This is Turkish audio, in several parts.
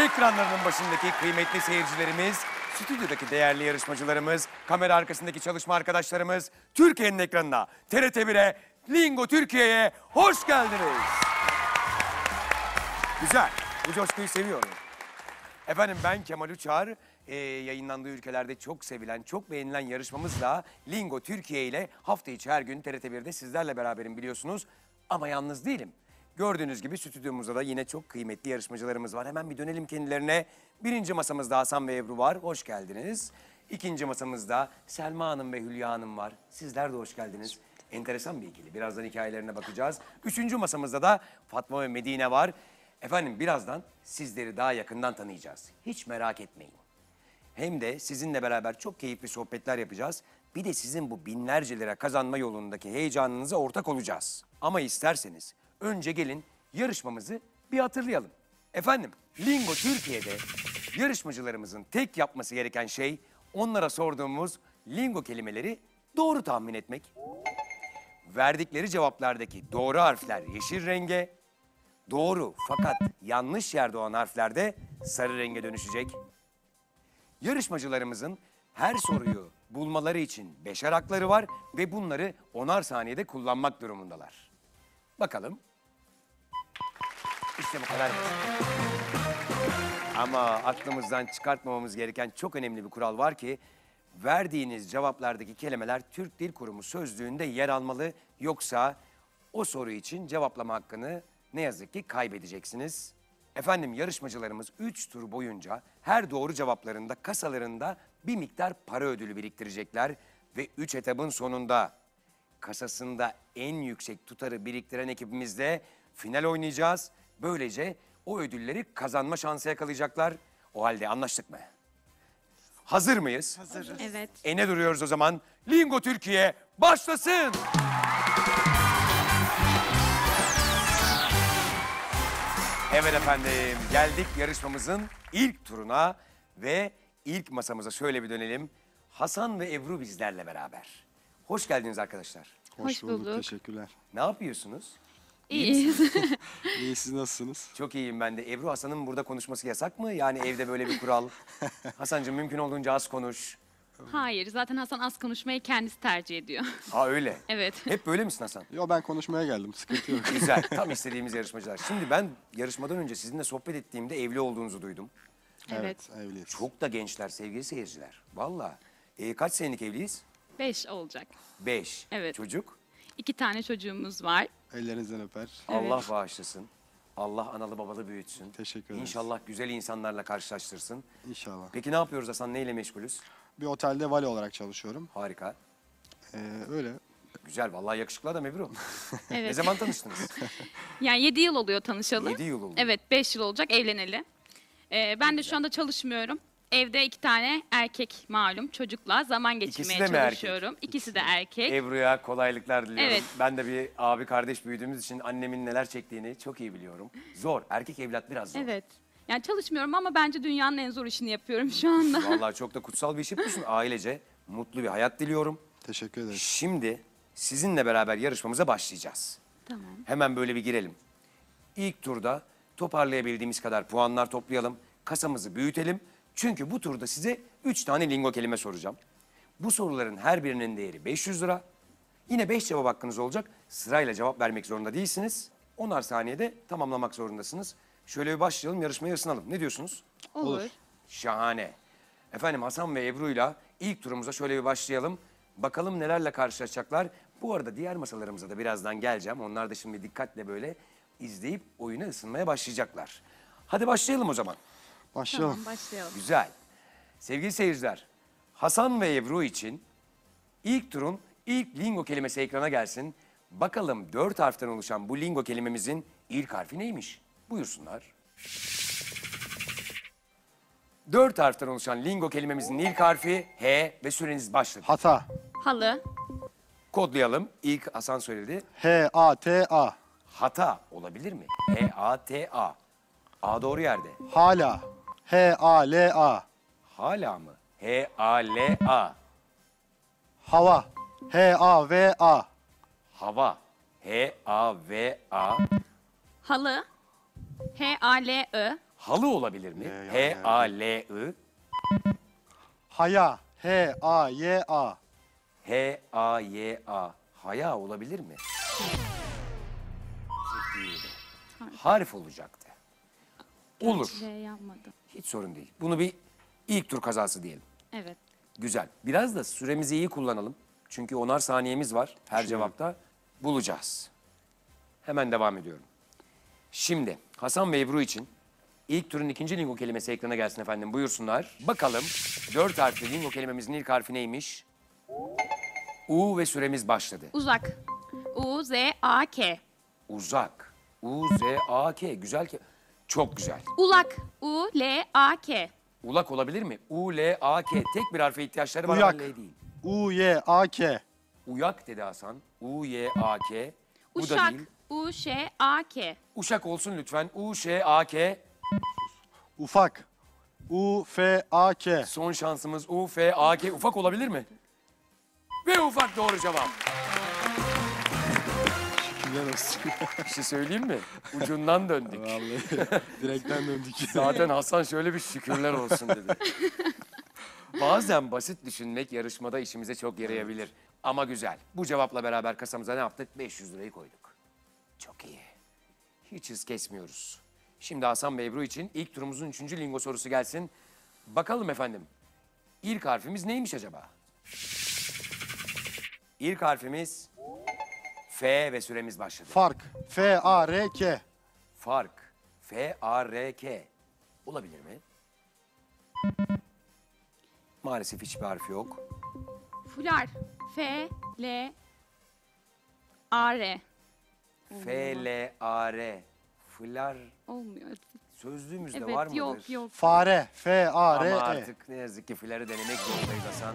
Ekranlarının başındaki kıymetli seyircilerimiz, stüdyodaki değerli yarışmacılarımız, kamera arkasındaki çalışma arkadaşlarımız, Türkiye'nin ekranına, TRT1'e, Lingo Türkiye'ye hoş geldiniz. Güzel, bu coşkuyu seviyorum. Efendim ben Kemal Uçar, yayınlandığı ülkelerde çok sevilen, çok beğenilen yarışmamızla Lingo Türkiye ile hafta içi her gün TRT1'de sizlerle beraberim biliyorsunuz. Ama yalnız değilim. Gördüğünüz gibi stüdyomuzda da yine çok kıymetli yarışmacılarımız var. Hemen bir dönelim kendilerine. Birinci masamızda Hasan ve Ebru var. Hoş geldiniz. İkinci masamızda Selma Hanım ve Hülya Hanım var. Sizler de hoş geldiniz. Enteresan bir ikili. Birazdan hikayelerine bakacağız. Üçüncü masamızda da Fatma ve Medine var. Efendim birazdan sizleri daha yakından tanıyacağız. Hiç merak etmeyin. Hem de sizinle beraber çok keyifli sohbetler yapacağız. Bir de sizin bu binlerce lira kazanma yolundaki heyecanınıza ortak olacağız. Ama isterseniz önce gelin yarışmamızı bir hatırlayalım. Efendim, Lingo Türkiye'de yarışmacılarımızın tek yapması gereken şey onlara sorduğumuz lingo kelimeleri doğru tahmin etmek. Verdikleri cevaplardaki doğru harfler yeşil renge, doğru fakat yanlış yerde olan harfler de sarı renge dönüşecek. Yarışmacılarımızın her soruyu bulmaları için 5'er hakları var ve bunları 10'ar saniyede kullanmak durumundalar. Bakalım. İşte bu kadar. Ama aklımızdan çıkartmamamız gereken çok önemli bir kural var ki verdiğiniz cevaplardaki kelimeler Türk Dil Kurumu sözlüğünde yer almalı. Yoksa o soru için cevaplama hakkını ne yazık ki kaybedeceksiniz. Efendim yarışmacılarımız 3 tur boyunca her doğru cevaplarında kasalarında bir miktar para ödülü biriktirecekler. Ve 3 etabın sonunda kasasında en yüksek tutarı biriktiren ekibimizle final oynayacağız. Böylece o ödülleri kazanma şansı yakalayacaklar. O halde anlaştık mı? Hazır mıyız? Hazırız. Evet. Ne duruyoruz o zaman? Lingo Türkiye başlasın! Evet efendim, geldik yarışmamızın ilk turuna ve ilk masamıza şöyle bir dönelim. Hasan ve Ebru bizlerle beraber. Hoş geldiniz arkadaşlar. Hoş bulduk. Teşekkürler. Ne yapıyorsunuz? İyiyiz. İyi, siz nasılsınız? Çok iyiyim ben de. Ebru, Hasan'ın burada konuşması yasak mı? Yani evde böyle bir kural. Hasan'cığım mümkün olduğunca az konuş. Hayır, zaten Hasan az konuşmayı kendisi tercih ediyor. Ha öyle. Evet. Hep böyle misin Hasan? Yo, ben konuşmaya geldim, sıkıntı yok. Güzel, tam istediğimiz yarışmacılar. Şimdi ben yarışmadan önce sizinle sohbet ettiğimde evli olduğunuzu duydum. Evet. Evliyiz. Çok da gençler sevgili seyirciler. Vallahi. Kaç senelik evliyiz? 5 olacak. 5. Evet. Çocuk? 2 tane çocuğumuz var. Ellerinizden öper. Allah bağışlasın. Allah analı babalı büyütsün. Teşekkür ederiz. İnşallah güzel insanlarla karşılaştırsın. İnşallah. Peki ne yapıyoruz Hasan? Neyle meşgulüz? Bir otelde vali olarak çalışıyorum. Harika. Öyle. Güzel. Vallahi yakışıklı adam Ebru. Ne Evet. zaman tanıştınız? Yani 7 yıl oluyor tanışalı. 7 yıl oldu. Evet, 5 yıl olacak evleneli. Ben de şu anda çalışmıyorum. Evde 2 tane erkek malum çocukla zaman geçirmeye de mi erkek? çalışıyorum. İkisi de erkek. Ebru'ya kolaylıklar diliyorum. Evet. Ben de bir abi kardeş büyüdüğümüz için annemin neler çektiğini çok iyi biliyorum. Zor. Erkek evlat biraz zor. Evet. Yani çalışmıyorum ama bence dünyanın en zor işini yapıyorum şu anda. Vallahi çok da kutsal bir iş yapıyorsun. Ailece mutlu bir hayat diliyorum. Teşekkür ederiz. Şimdi sizinle beraber yarışmamıza başlayacağız. Tamam. Hemen böyle bir girelim. İlk turda toparlayabildiğimiz kadar puanlar toplayalım. Kasamızı büyütelim. Çünkü bu turda size 3 tane lingo kelime soracağım. Bu soruların her birinin değeri 500 lira. Yine 5 cevap hakkınız olacak. Sırayla cevap vermek zorunda değilsiniz. 10'ar saniyede tamamlamak zorundasınız. Şöyle bir başlayalım, yarışmaya ısınalım. Ne diyorsunuz? Olur. Şahane. Efendim Hasan ve Ebru'yla ilk turumuza şöyle bir başlayalım. Bakalım nelerle karşılaşacaklar. Bu arada diğer masalarımıza da birazdan geleceğim. Onlar da şimdi dikkatle böyle izleyip oyuna ısınmaya başlayacaklar. Hadi başlayalım o zaman. Başlayalım. Tamam, başlayalım. Güzel. Sevgili seyirciler, Hasan ve Ebru için ilk turun ilk lingo kelimesi ekrana gelsin. Bakalım 4 harften oluşan bu lingo kelimemizin ilk harfi neymiş? Buyursunlar. 4 harften oluşan lingo kelimemizin ilk harfi H ve süreniz başladı. Hata. Halı. Kodlayalım. İlk Hasan söyledi. H-A-T-A. Hata olabilir mi? H-A-T-A. A doğru yerde. Hala. H-A-L-A. Hala mı? H-A-L-A. Hava. H-A-V-A. Hava. H-A-V-A. Halı. H-A-L-I. Halı olabilir mi? H-A-L-I. Haya. H-A-Y-A. H-A-Y-A. Haya olabilir mi? Değil. Harf olacaktı. Olur. L yapmadım. Hiç sorun değil. Bunu bir ilk tur kazası diyelim. Evet. Güzel. Biraz da süremizi iyi kullanalım. Çünkü 10'ar saniyemiz var her cevapta. Bulacağız. Hemen devam ediyorum. Şimdi Hasan ve Ebru için ilk turun ikinci lingo kelimesi ekrana gelsin efendim. Buyursunlar. Bakalım 4 harfli lingo kelimemizin ilk harfi neymiş? U ve süremiz başladı. Uzak. U-Z-A-K. Uzak. U-Z-A-K. Güzel ki. Çok güzel. Ulak. U-L-A-K. Ulak olabilir mi? U-L-A-K. Tek bir harfe ihtiyaçları var ama Uyak. L değil. U-Y-A-K. Uyak dedi Hasan. U-Y-A-K. Bu da Uşak. değil. U-Ş-A-K. Uşak olsun lütfen. U-Ş-A-K. Ufak. U-F-A-K. Son şansımız U-F-A-K. Ufak olabilir mi? Ve ufak doğru cevap. Şükürler olsun. Bir şey söyleyeyim mi? Ucundan döndük. Vallahi direkten döndük. Zaten Hasan şöyle bir şükürler olsun dedi. Bazen basit düşünmek yarışmada işimize çok yarayabilir. Ama güzel. Bu cevapla beraber kasamıza ne yaptık? 500 lirayı koyduk. Çok iyi. Hiç hız kesmiyoruz. Şimdi Hasan ve Ebru için ilk turumuzun 3. lingo sorusu gelsin. Bakalım efendim. İlk harfimiz neymiş acaba? İlk harfimiz F ve süremiz başladı. Fark. F-A-R-K. Fark. F-A-R-K. Olabilir mi? Maalesef hiçbir harfi yok. Fular. F-L-A-R. F-L-A-R. Flar Olmuyor. sözlüğümüzde Evet, var mıdır? yok. Fare. Ama F-A-R-E. artık ne yazık ki fları denemek zorundayız Hasan.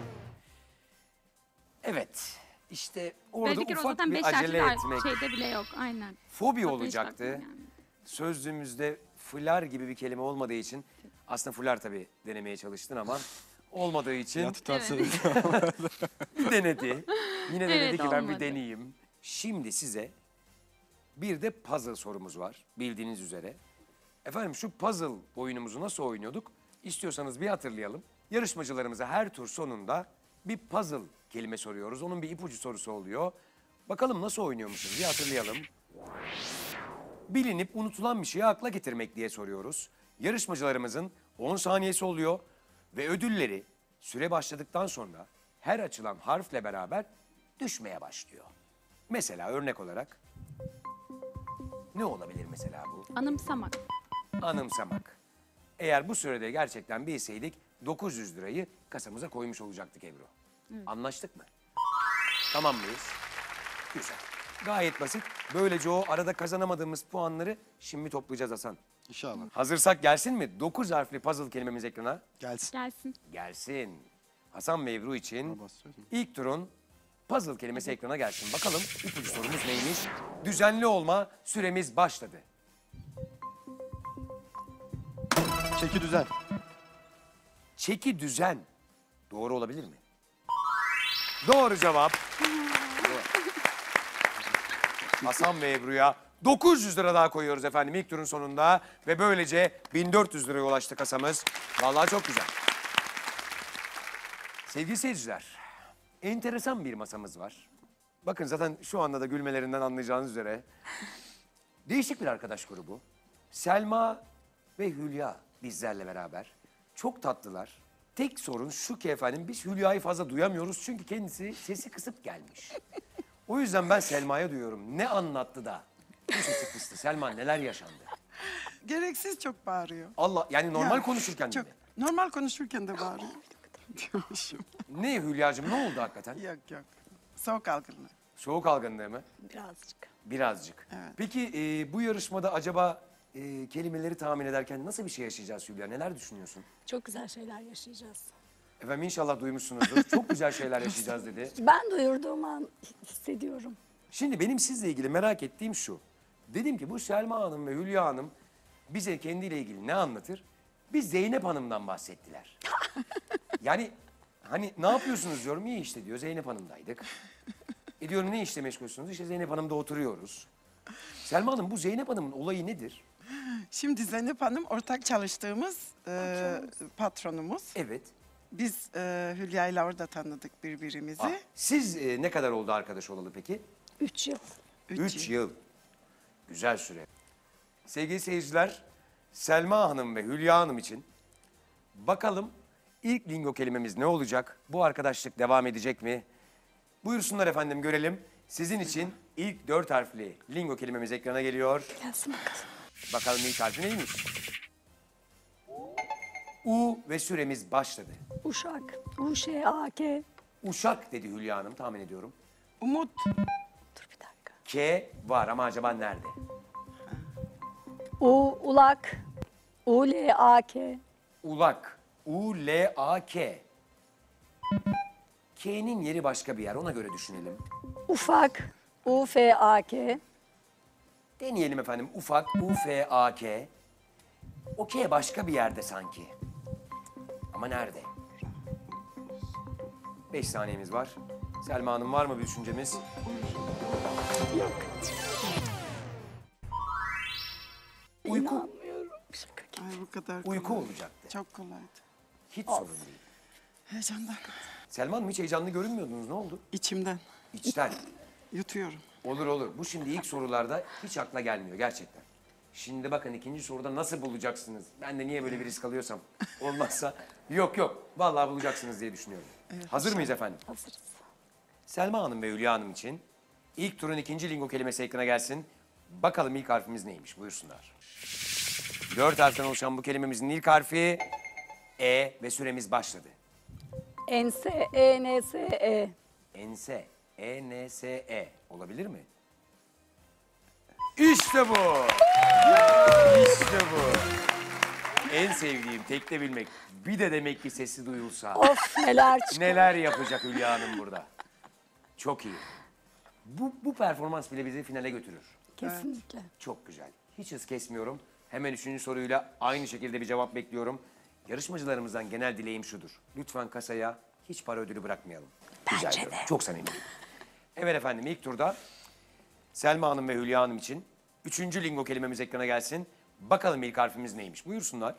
Evet. İşte orada Belki o ufak zaten 5 bir acele harfli etmek. şeyde bile yok. Aynen. Fobi Zaten hiç olacaktı. aklıma gelmedi. Sözlüğümüzde flar gibi bir kelime olmadığı için aslında flar tabii denemeye çalıştın ama olmadığı için Ya tutarsa denedi. Yine de Evet, dedi ki ben bir olmadı. deneyeyim. Şimdi size bir de puzzle sorumuz var bildiğiniz üzere. Efendim şu puzzle oyunumuzu nasıl oynuyorduk? İstiyorsanız bir hatırlayalım. Yarışmacılarımıza her tur sonunda bir puzzle kelime soruyoruz. Onun bir ipucu sorusu oluyor. Bakalım nasıl oynuyormuşuz bir hatırlayalım. Bilinip unutulan bir şeyi akla getirmek diye soruyoruz. Yarışmacılarımızın 10 saniyesi oluyor ve ödülleri süre başladıktan sonra her açılan harfle beraber düşmeye başlıyor. Mesela örnek olarak ne olabilir mesela bu? Anımsamak. Anımsamak. Eğer bu sürede gerçekten bilseydik 900 lirayı kasamıza koymuş olacaktık Ebru. Anlaştık mı? Tamam mıyız? Güzel. Gayet basit. Böylece o arada kazanamadığımız puanları şimdi toplayacağız Hasan. İnşallah. Hazırsak gelsin mi? 9 harfli puzzle kelimemiz ekrana. Gelsin. Gelsin. Gelsin. Hasan ve Ebru için basıyorum. ilk turun puzzle kelimesi ekrana gelsin. Bakalım ipucu sorumuz neymiş? Düzenli olma süremiz başladı. Çeki düzen. Çeki düzen. Doğru olabilir mi? Doğru cevap. Hasan ve Ebru'ya 900 lira daha koyuyoruz efendim ilk turun sonunda. Ve böylece 1400 liraya ulaştı kasamız. Vallahi çok güzel. Sevgili seyirciler, enteresan bir masamız var. Bakın zaten şu anda da gülmelerinden anlayacağınız üzere. Değişik bir arkadaş grubu. Selma ve Hülya bizlerle beraber. Çok tatlılar. Tek sorun şu ki efendim biz Hülya'yı fazla duyamıyoruz çünkü kendisi sesi kısıp gelmiş. O yüzden ben Selma'ya duyuyorum. Ne anlattı da bu sesi kıstı? Selma neler yaşandı? Gereksiz çok bağırıyor. Allah yani normal Ya, konuşurken çok mi? normal konuşurken de bağırıyor. Diyormuşum. Ne Hülya'cığım ne oldu hakikaten? Yok. Soğuk algınlığı. Soğuk algınlığı mı? Birazcık. Birazcık. Evet. Peki bu yarışmada acaba kelimeleri tahmin ederken nasıl bir şey yaşayacağız Hülya? Neler düşünüyorsun? Çok güzel şeyler yaşayacağız. Efendim inşallah duymuşsunuzdur. Çok güzel şeyler yaşayacağız dedi. Ben duyurduğum an hissediyorum. Şimdi benim sizle ilgili merak ettiğim şu. Dedim ki bu Selma Hanım ve Hülya Hanım bize kendiyle ilgili ne anlatır? Biz Zeynep Hanım'dan bahsettiler. Yani hani ne yapıyorsunuz diyorum. İyi işte diyor Zeynep Hanım'daydık. Diyorum ne işle meşgulsünüz? İşte Zeynep Hanım'da oturuyoruz. Selma Hanım bu Zeynep Hanım'ın olayı nedir? Şimdi Zeynep Hanım ortak çalıştığımız patronumuz. Evet. Biz Hülya ile orada tanıdık birbirimizi. Ah, siz ne kadar oldu arkadaş olalı peki? 3 yıl. 3 yıl. Güzel süre. Sevgili seyirciler, Selma Hanım ve Hülya Hanım için bakalım ilk lingo kelimemiz ne olacak? Bu arkadaşlık devam edecek mi? Buyursunlar efendim, görelim. Sizin için ilk 4 harfli lingo kelimemiz ekrana geliyor. Gelsin bakalım. Bakalım ilk harfi neymiş? U ve süremiz başladı. Uşak. U-Ş-A-K. Uşak dedi Hülya Hanım, tahmin ediyorum. Umut, Dur bir dakika. K var ama acaba nerede? Ulak. U-L-A-K. Ulak. U-L-A-K. K'nin yeri başka bir yer, ona göre düşünelim. Ufak. U-F-A-K. Deneyelim efendim. Ufak, U-F-A-K. O K başka bir yerde sanki. Ama nerede? 5 saniyemiz var. Selma Hanım, var mı bir düşüncemiz? Uyku. İnanmıyorum. Şaka gibi. ay bu kadar Uyku kolay. olacaktı. Çok kolaydı. Hiç sorun değil. Heyecandan. Selma Hanım, hiç heyecanlı görünmüyordunuz. Ne oldu? İçimden İçten. yutuyorum. Olur olur. Bu şimdi ilk sorularda hiç akla gelmiyor gerçekten. Şimdi bakın ikinci soruda nasıl bulacaksınız? Ben de niye böyle bir risk alıyorsam. Olmazsa yok yok. Vallahi bulacaksınız diye düşünüyorum. Hazır mıyız efendim? Hazırız. Selma Hanım ve Hülya Hanım için ilk turun ikinci lingo kelimesi ekrana gelsin. Bakalım ilk harfimiz neymiş? Buyursunlar. 4 harften oluşan bu kelimemizin ilk harfi E ve süremiz başladı. Ense. E-N-S-E. Ense, E-N-S-E olabilir mi? İşte bu. İşte bu. En sevdiğim tekte bilmek. Bir de demek ki sesi duyulsa. Of neler çıkıyor. Neler yapacak Hülya Hanım burada. Çok iyi. Bu performans bile bizi finale götürür. Kesinlikle. Çok güzel. Hiç hız kesmiyorum. Hemen 3. soruyla aynı şekilde bir cevap bekliyorum. Yarışmacılarımızdan genel dileğim şudur. Lütfen kasaya hiç para ödülü bırakmayalım. Rica Bence ediyorum. de. Çok samimi. Evet efendim, ilk turda Selma Hanım ve Hülya Hanım için 3. lingo kelimemiz ekrana gelsin. Bakalım ilk harfimiz neymiş? Buyursunlar.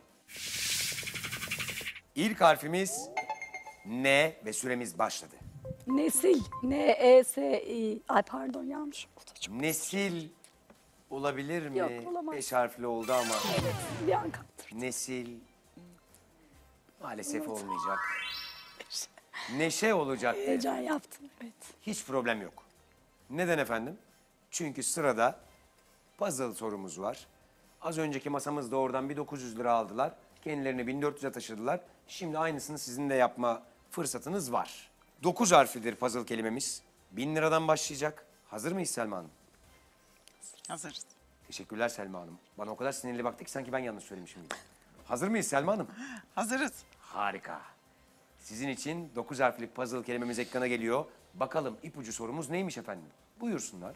İlk harfimiz N ve süremiz başladı. Nesil. N-E-S-İ. Ay pardon yanlış oldu. Çok Nesil olabilir mi? Yok, olamaz. 5 harfli oldu ama bir an kaptırdım. nesil maalesef olmayacak. Neşe olacak. Heyecan yaptım evet. Hiç problem yok. Neden efendim? Çünkü sırada puzzle sorumuz var. Az önceki masamızda oradan bir 900 lira aldılar. Kendilerini 1400'e taşıdılar. Şimdi aynısını sizin de yapma fırsatınız var. 9 harflidir puzzle kelimemiz. 1000 liradan başlayacak. Hazır mıyız Selma Hanım? Hazırız. Teşekkürler Selma Hanım. Bana o kadar sinirli baktı ki sanki ben yanlış söylemişim gibi. Hazır mıyız Selma Hanım? Hazırız. Harika. Sizin için 9 harflik puzzle kelimemiz ekrana geliyor. Bakalım ipucu sorumuz neymiş efendim? Buyursunlar.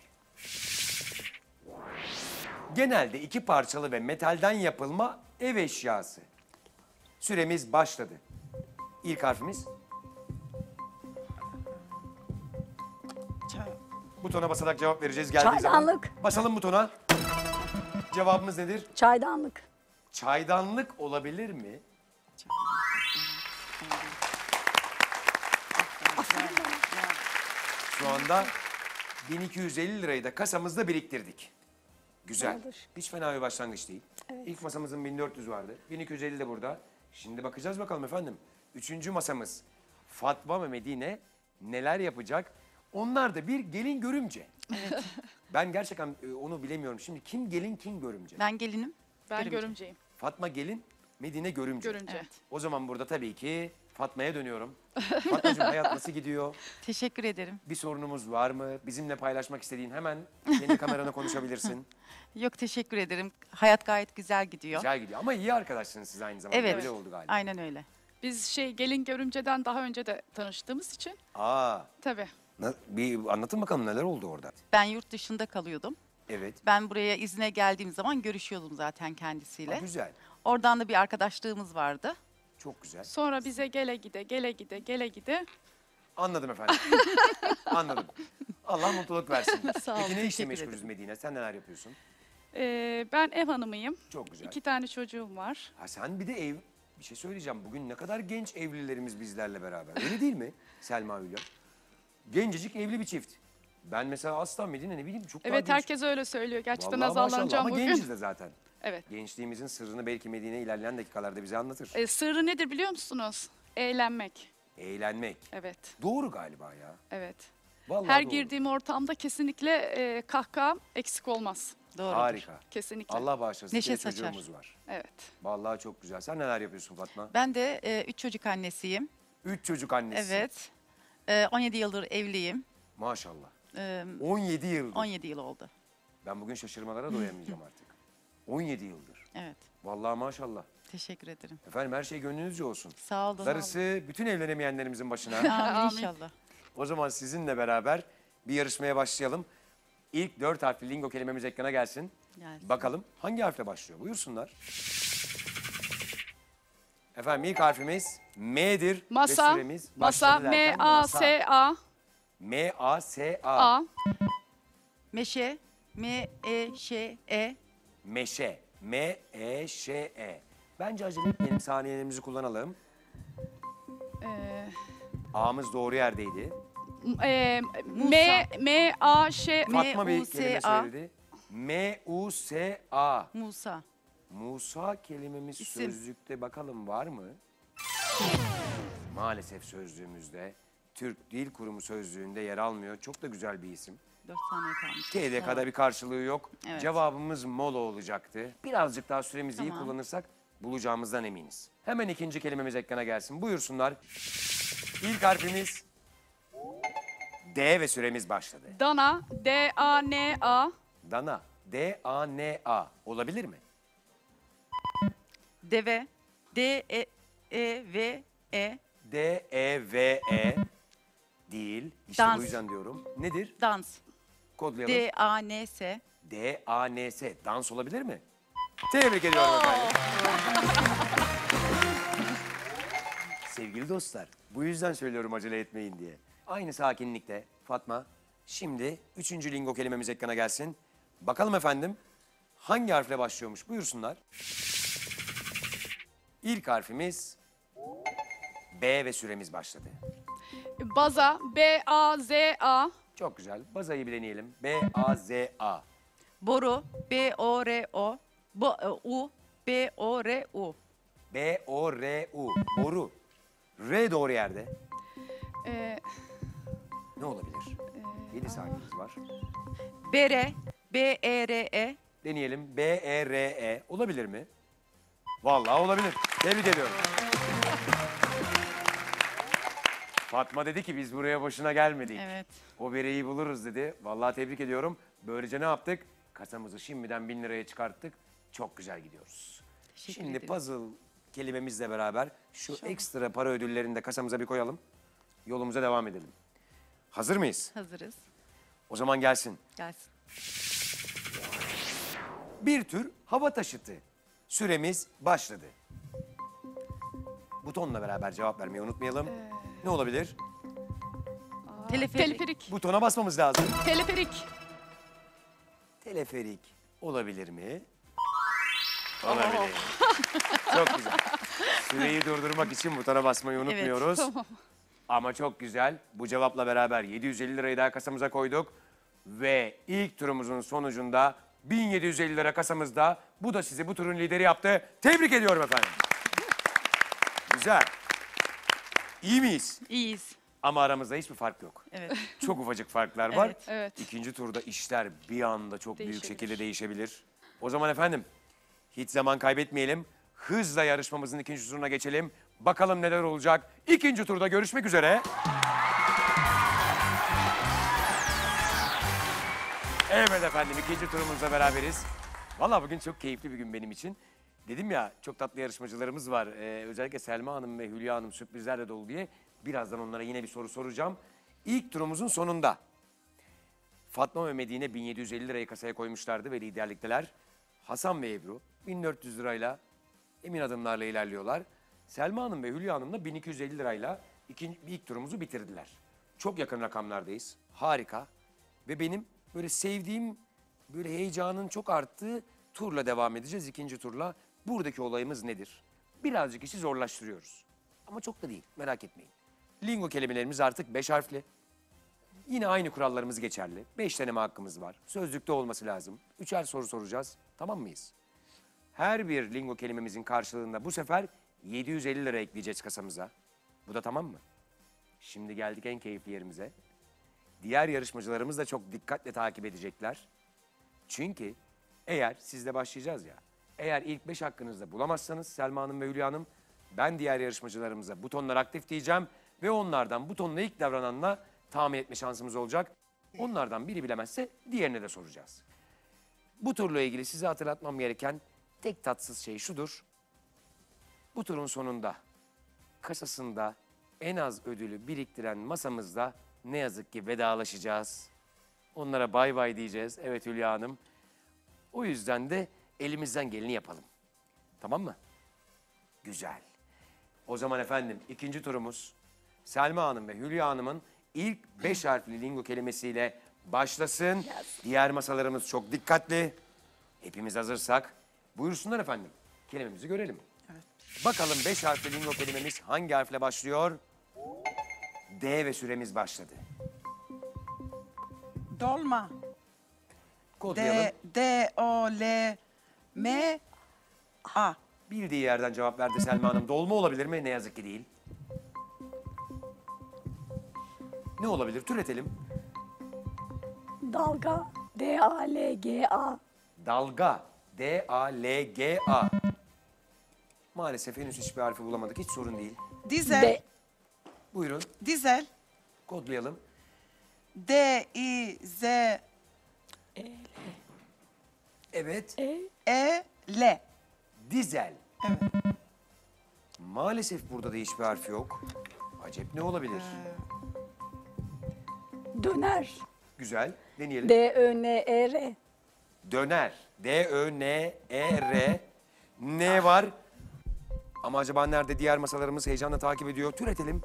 Genelde 2 parçalı ve metalden yapılma ev eşyası. Süremiz başladı. İlk harfimiz butona basarak cevap vereceğiz geldiği zaman. Çaydanlık. Basalım butona. Cevabımız nedir? Çaydanlık. Çaydanlık olabilir mi? Şu anda 1250 lirayı da kasamızda biriktirdik. Güzel. Olur. Hiç fena bir başlangıç değil. Evet. İlk masamızın 1400 vardı. 1250 de burada. Şimdi bakacağız bakalım efendim. 3. masamız Fatma ve Medine neler yapacak? Onlar da bir gelin görümce. Ben gerçekten onu bilemiyorum. Şimdi kim gelin kim görümce? Ben gelinim. Ben görümceyim. Fatma gelin, Medine görümce. Görümce. Evet. O zaman burada tabii ki Fatma'ya dönüyorum. Fatmacığım, hayat nasıl gidiyor? Teşekkür ederim. Bir sorunumuz var mı? Bizimle paylaşmak istediğin hemen kendi kamerana konuşabilirsin. Yok teşekkür ederim. Hayat gayet güzel gidiyor. Güzel gidiyor ama iyi arkadaşsınız siz aynı zamanda. Evet. Öyle oldu galiba. Aynen öyle. Biz gelin görümceden daha önce de tanıştığımız için Aa, tabii. bir anlatın bakalım neler oldu orada? Ben yurt dışında kalıyordum. Evet. Ben buraya izne geldiğim zaman görüşüyordum zaten kendisiyle. Ha, güzel. Oradan da bir arkadaşlığımız vardı. Çok güzel. Sonra bize gele gide. Anladım efendim. Anladım. Allah mutluluk versin. Sağ olun, Peki ne işle teşekkür meşgulüz ederim. Medine? Sen neler yapıyorsun? Ben ev hanımıyım. Çok güzel. 2 tane çocuğum var. Ha sen bir de bir şey söyleyeceğim. Bugün ne kadar genç evlilerimiz bizlerle beraber. Öyle değil mi Selma Hülya? Gencecik evli bir çift. Ben mesela aslan Medine ne bileyim çok daha Evet genç. herkes öyle söylüyor. Gerçekten Vallahi maşallah azarlanacağım ama bugün. genciz de zaten. Evet. Gençliğimizin sırrını belki Medine ilerleyen dakikalarda bize anlatır. Sırrı nedir biliyor musunuz? Eğlenmek. Eğlenmek. Evet. Doğru galiba ya. Evet. Vallahi Her doğru. girdiğim ortamda kesinlikle kahkaha eksik olmaz. Doğrudur. Harika. Kesinlikle. Allah bağışlasın. Neşe Bir de saçar. çocuğumuz var. Evet. Vallahi çok güzel. Sen neler yapıyorsun Fatma? Ben de 3 çocuk annesiyim. 3 çocuk annesi. Evet. 17 yıldır evliyim. Maşallah. E, 17 yıldır. 17 yıl oldu. Ben bugün şaşırmalara doyamayacağım artık. 17 yıldır. Evet. Vallahi maşallah. Teşekkür ederim. Efendim her şey gönlünüzce olsun. Sağ olun. Darısı bütün evlenemeyenlerimizin başına. Amin Amin. inşallah. O zaman sizinle beraber bir yarışmaya başlayalım. İlk 4 harfli lingo kelimemiz ekrana gelsin. Gelsin. Bakalım hangi harfle başlıyor? Buyursunlar. Efendim ilk harfimiz M'dir. Ve Masa. süremiz Masa. başladı derken M-A-S-A. M-A-S-A. A. Meşe. M-E-Ş-E. Meşe. M-E-Ş-E. Bence acele etmeyelim. Saniyelerimizi kullanalım. Ee, A'mız doğru yerdeydi. M-A-Ş. Fatma bir kelime M-U-S-A. söyledi. M-U-S-A. Musa. Musa kelimemiz İsim. sözlükte bakalım var mı? Maalesef sözlüğümüzde Türk Dil Kurumu sözlüğünde yer almıyor. Çok da güzel bir isim. 4 saniye kalmış. TDK'da bir karşılığı yok. Evet. Cevabımız Molo olacaktı. Birazcık daha süremizi iyi Tamam. kullanırsak bulacağımızdan eminiz. Hemen ikinci kelimemiz ekrana gelsin. Buyursunlar. İlk harfimiz D ve süremiz başladı. Dana. D-A-N-A. Dana. D-A-N-A. Olabilir mi? Deve. D-E-E-V-E. D-E-V-E. Değil. İşte Dans. bu yüzden diyorum. Nedir? Dans. Kodlayalım. D-A-N-S. D-A-N-S. Dans olabilir mi? Tebrik ediyorum efendim. Sevgili dostlar, bu yüzden söylüyorum acele etmeyin diye. Aynı sakinlikte Fatma, şimdi 3. lingo kelimemiz ekrana gelsin. Bakalım efendim, hangi harfle başlıyormuş? Buyursunlar. İlk harfimiz B ve süremiz başladı. Baza. B-A-Z-A. Çok güzel. Bazayı bir deneyelim. B-A-Z-A. Boru. B-O-R-O. U. B-O-R-U. B-O-R-U. Boru. R doğru yerde. Ee, Ne olabilir? 7 saniyemiz var. Bere. B-E-R-E. Deneyelim. B-E-R-E. Olabilir mi? Vallahi olabilir. Tebrik ediyorum. Fatma dedi ki biz buraya boşuna gelmedik. Evet. O bereyi buluruz dedi. Vallahi tebrik ediyorum. Böylece ne yaptık? Kasamızı şimdiden 1000 liraya çıkarttık. Çok güzel gidiyoruz. Teşekkür Şimdi ederim. puzzle kelimemizle beraber şu ekstra para ödüllerini de kasamıza bir koyalım. Yolumuza devam edelim. Hazır mıyız? Hazırız. O zaman gelsin. Gelsin. Bir tür hava taşıtı. Süremiz başladı. Butonla beraber cevap vermeyi unutmayalım. Ne olabilir? Teleferik. Teleferik. Butona basmamız lazım. Teleferik. Teleferik olabilir mi? Olabilir. Çok güzel. Süreyi durdurmak için butona basmayı unutmuyoruz. Ama çok güzel. Bu cevapla beraber 750 lirayı daha kasamıza koyduk. Ve ilk turumuzun sonucunda 1750 lira kasamızda. Bu da sizi bu turun lideri yaptı. Tebrik ediyorum efendim. Güzel. İyi miyiz? İyiyiz. Ama aramızda hiçbir fark yok. Evet. Çok ufacık farklar var. Evet. Evet. İkinci turda işler bir anda çok büyük Değişebilir. şekilde değişebilir. O zaman efendim hiç zaman kaybetmeyelim. Hızla yarışmamızın ikinci turuna geçelim. Bakalım neler olacak. İkinci turda görüşmek üzere. Evet efendim ikinci turumuzla beraberiz. Vallahi bugün çok keyifli bir gün benim için. Dedim ya çok tatlı yarışmacılarımız var. Özellikle Selma Hanım ve Hülya Hanım sürprizlerle dolu diye. Birazdan onlara yine bir soru soracağım. İlk turumuzun sonunda Fatma ve Medine 1750 lirayı kasaya koymuşlardı ve liderlikteler. Hasan ve Ebru 1400 lirayla emin adımlarla ilerliyorlar. Selma Hanım ve Hülya Hanım da 1250 lirayla ilk turumuzu bitirdiler. Çok yakın rakamlardayız. Harika. Ve benim böyle sevdiğim böyle heyecanın çok arttığı turla devam edeceğiz. İkinci turla. Buradaki olayımız nedir? Birazcık işi zorlaştırıyoruz. Ama çok da değil, merak etmeyin. Lingo kelimelerimiz artık 5 harfli. Yine aynı kurallarımız geçerli. 5 deneme hakkımız var. Sözlükte olması lazım. 3'er soru soracağız. Tamam mıyız? Her bir lingo kelimemizin karşılığında bu sefer 750 lira ekleyeceğiz kasamıza. Bu da tamam mı? Şimdi geldik en keyifli yerimize. Diğer yarışmacılarımız da çok dikkatle takip edecekler. Çünkü eğer sizle başlayacağız ya, eğer ilk 5 hakkınızda bulamazsanız Selma Hanım ve Hülya Hanım, ben diğer yarışmacılarımıza butonlar aktif diyeceğim ve onlardan butonla ilk davrananla tahmin etme şansımız olacak. Onlardan biri bilemezse diğerine de soracağız. Bu turla ilgili size hatırlatmam gereken tek tatsız şey şudur. Bu turun sonunda kasasında en az ödülü biriktiren masamızda ne yazık ki vedalaşacağız. Onlara bay bay diyeceğiz. Evet Hülya Hanım. O yüzden de elimizden geleni yapalım. Tamam mı? Güzel. O zaman efendim ikinci turumuz Selma Hanım ve Hülya Hanım'ın ilk 5 harfli lingo kelimesiyle başlasın. Diğer masalarımız çok dikkatli. Hepimiz hazırsak buyursunlar efendim. Kelimemizi görelim. Bakalım 5 harfli lingo kelimemiz hangi harfle başlıyor? D ve süremiz başladı. Dolma. Kodlayalım. D-O-L-M-A. Bildiği yerden cevap verdi Selma Hanım. Dolma olabilir mi? Ne yazık ki değil. Ne olabilir? Türetelim. Dalga. D-A-L-G-A. Dalga. D-A-L-G-A. Maalesef henüz hiçbir harfi bulamadık. Hiç sorun değil. Dizel. D. Buyurun. Dizel. Kodlayalım. D-I-Z Evet. E-L. Dizel. Evet. Maalesef burada da hiçbir harf yok. Acep ne olabilir? Döner. Güzel. Deneyelim. D-Ö-N-E-R. Döner. D-Ö-N-E-R. Ne var? Ama acaba nerede? Diğer masalarımız heyecanla takip ediyor. Türetelim.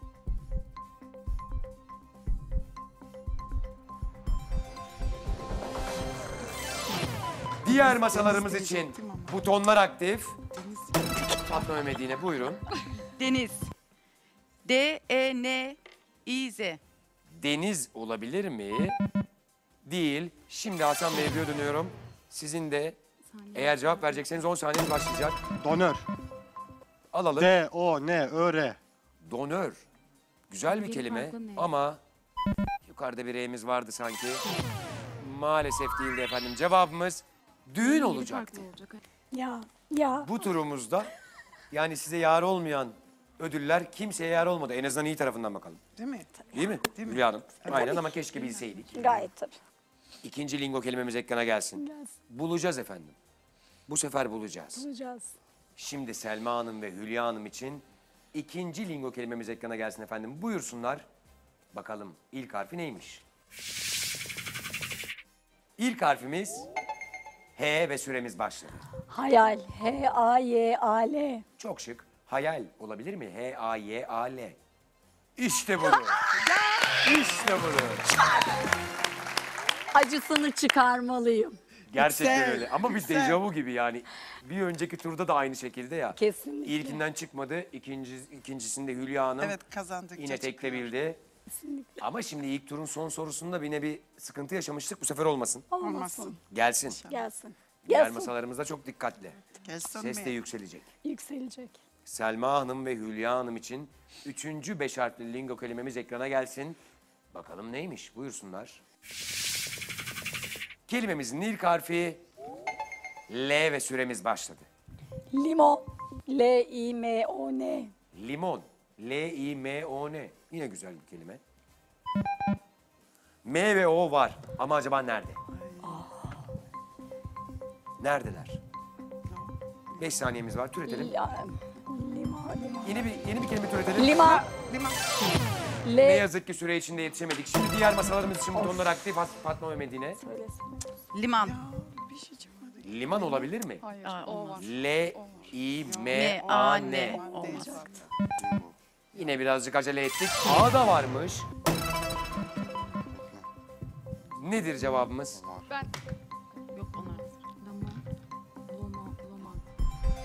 Diğer masalarımız için butonlar aktif. Fatma Mehmedine buyurun. Deniz. D-E-N-İ-Z. Deniz olabilir mi? Değil. Şimdi Hasan Bey'e dönüyorum. Sizin de eğer cevap verecekseniz 10 saniyeniz başlayacak. Donör. Alalım. D-O-N-Ö-R. Donör. Güzel bir Bir kelime farklı ne? ama yukarıda bir R'miz vardı sanki. Maalesef değildi efendim. Cevabımız düğün olacaktı. Ya. Bu turumuzda yani size yar olmayan ödüller kimseye yar olmadı. En azından iyi tarafından bakalım. Değil mi? Değil mi? Değil mi? Hülya Hanım. Aynen ama keşke bilseydik. Gayet tabii. İkinci lingo kelimemiz ekrana gelsin. Gelsin. Bulacağız efendim. Bu sefer bulacağız. Bulacağız. Şimdi Selma Hanım ve Hülya Hanım için ikinci lingo kelimemiz ekrana gelsin efendim. Buyursunlar. Bakalım ilk harfi neymiş? İlk harfimiz H ve süremiz başladı. Hayal. H-A-Y-A-L. Çok şık. Hayal olabilir mi? H-A-Y-A-L. İşte budur. İşte budur. Acısını çıkarmalıyım. Gerçekten Güzel, öyle. Ama bir güzel. dejavu gibi yani. Bir önceki turda da aynı şekilde ya. Kesinlikle. İlkinden çıkmadı. İkincisinde Hülya Hanım Evet kazandık. yine tekte bildi. Ama şimdi ilk turun son sorusunda yine bir sıkıntı yaşamıştık. Bu sefer olmasın. Olmasın. Gelsin. Gelsin. Diğer Gelsin. masalarımızda çok dikkatli. Gelsin Ses de mi? yükselecek. Yükselecek. Selma Hanım ve Hülya Hanım için 3. 5 harfli lingo kelimemiz ekrana gelsin. Bakalım neymiş? Buyursunlar. Kelimemizin ilk harfi L ve süremiz başladı. Limon. L-I-M-O-N. Limon. L-I-M-O-N. Yine güzel bir kelime. M ve O var. Ama acaba nerede? Neredeler? 5 saniyemiz var. Türetelim. Lima. Yeni bir kelime türetelim. Lima. Lima. Ne L. yazık ki süre içinde yetişemedik. Şimdi diğer masalarımız için butonlar aktif. Fatma ve Medine. Liman. Bir şey çıkmadı. Liman olabilir mi? Hayır, Aa, o olmaz. var. L-I-M-A-N. M-A-N. Olmaz. Yine birazcık acele ettik. A da varmış. Nedir cevabımız? Ben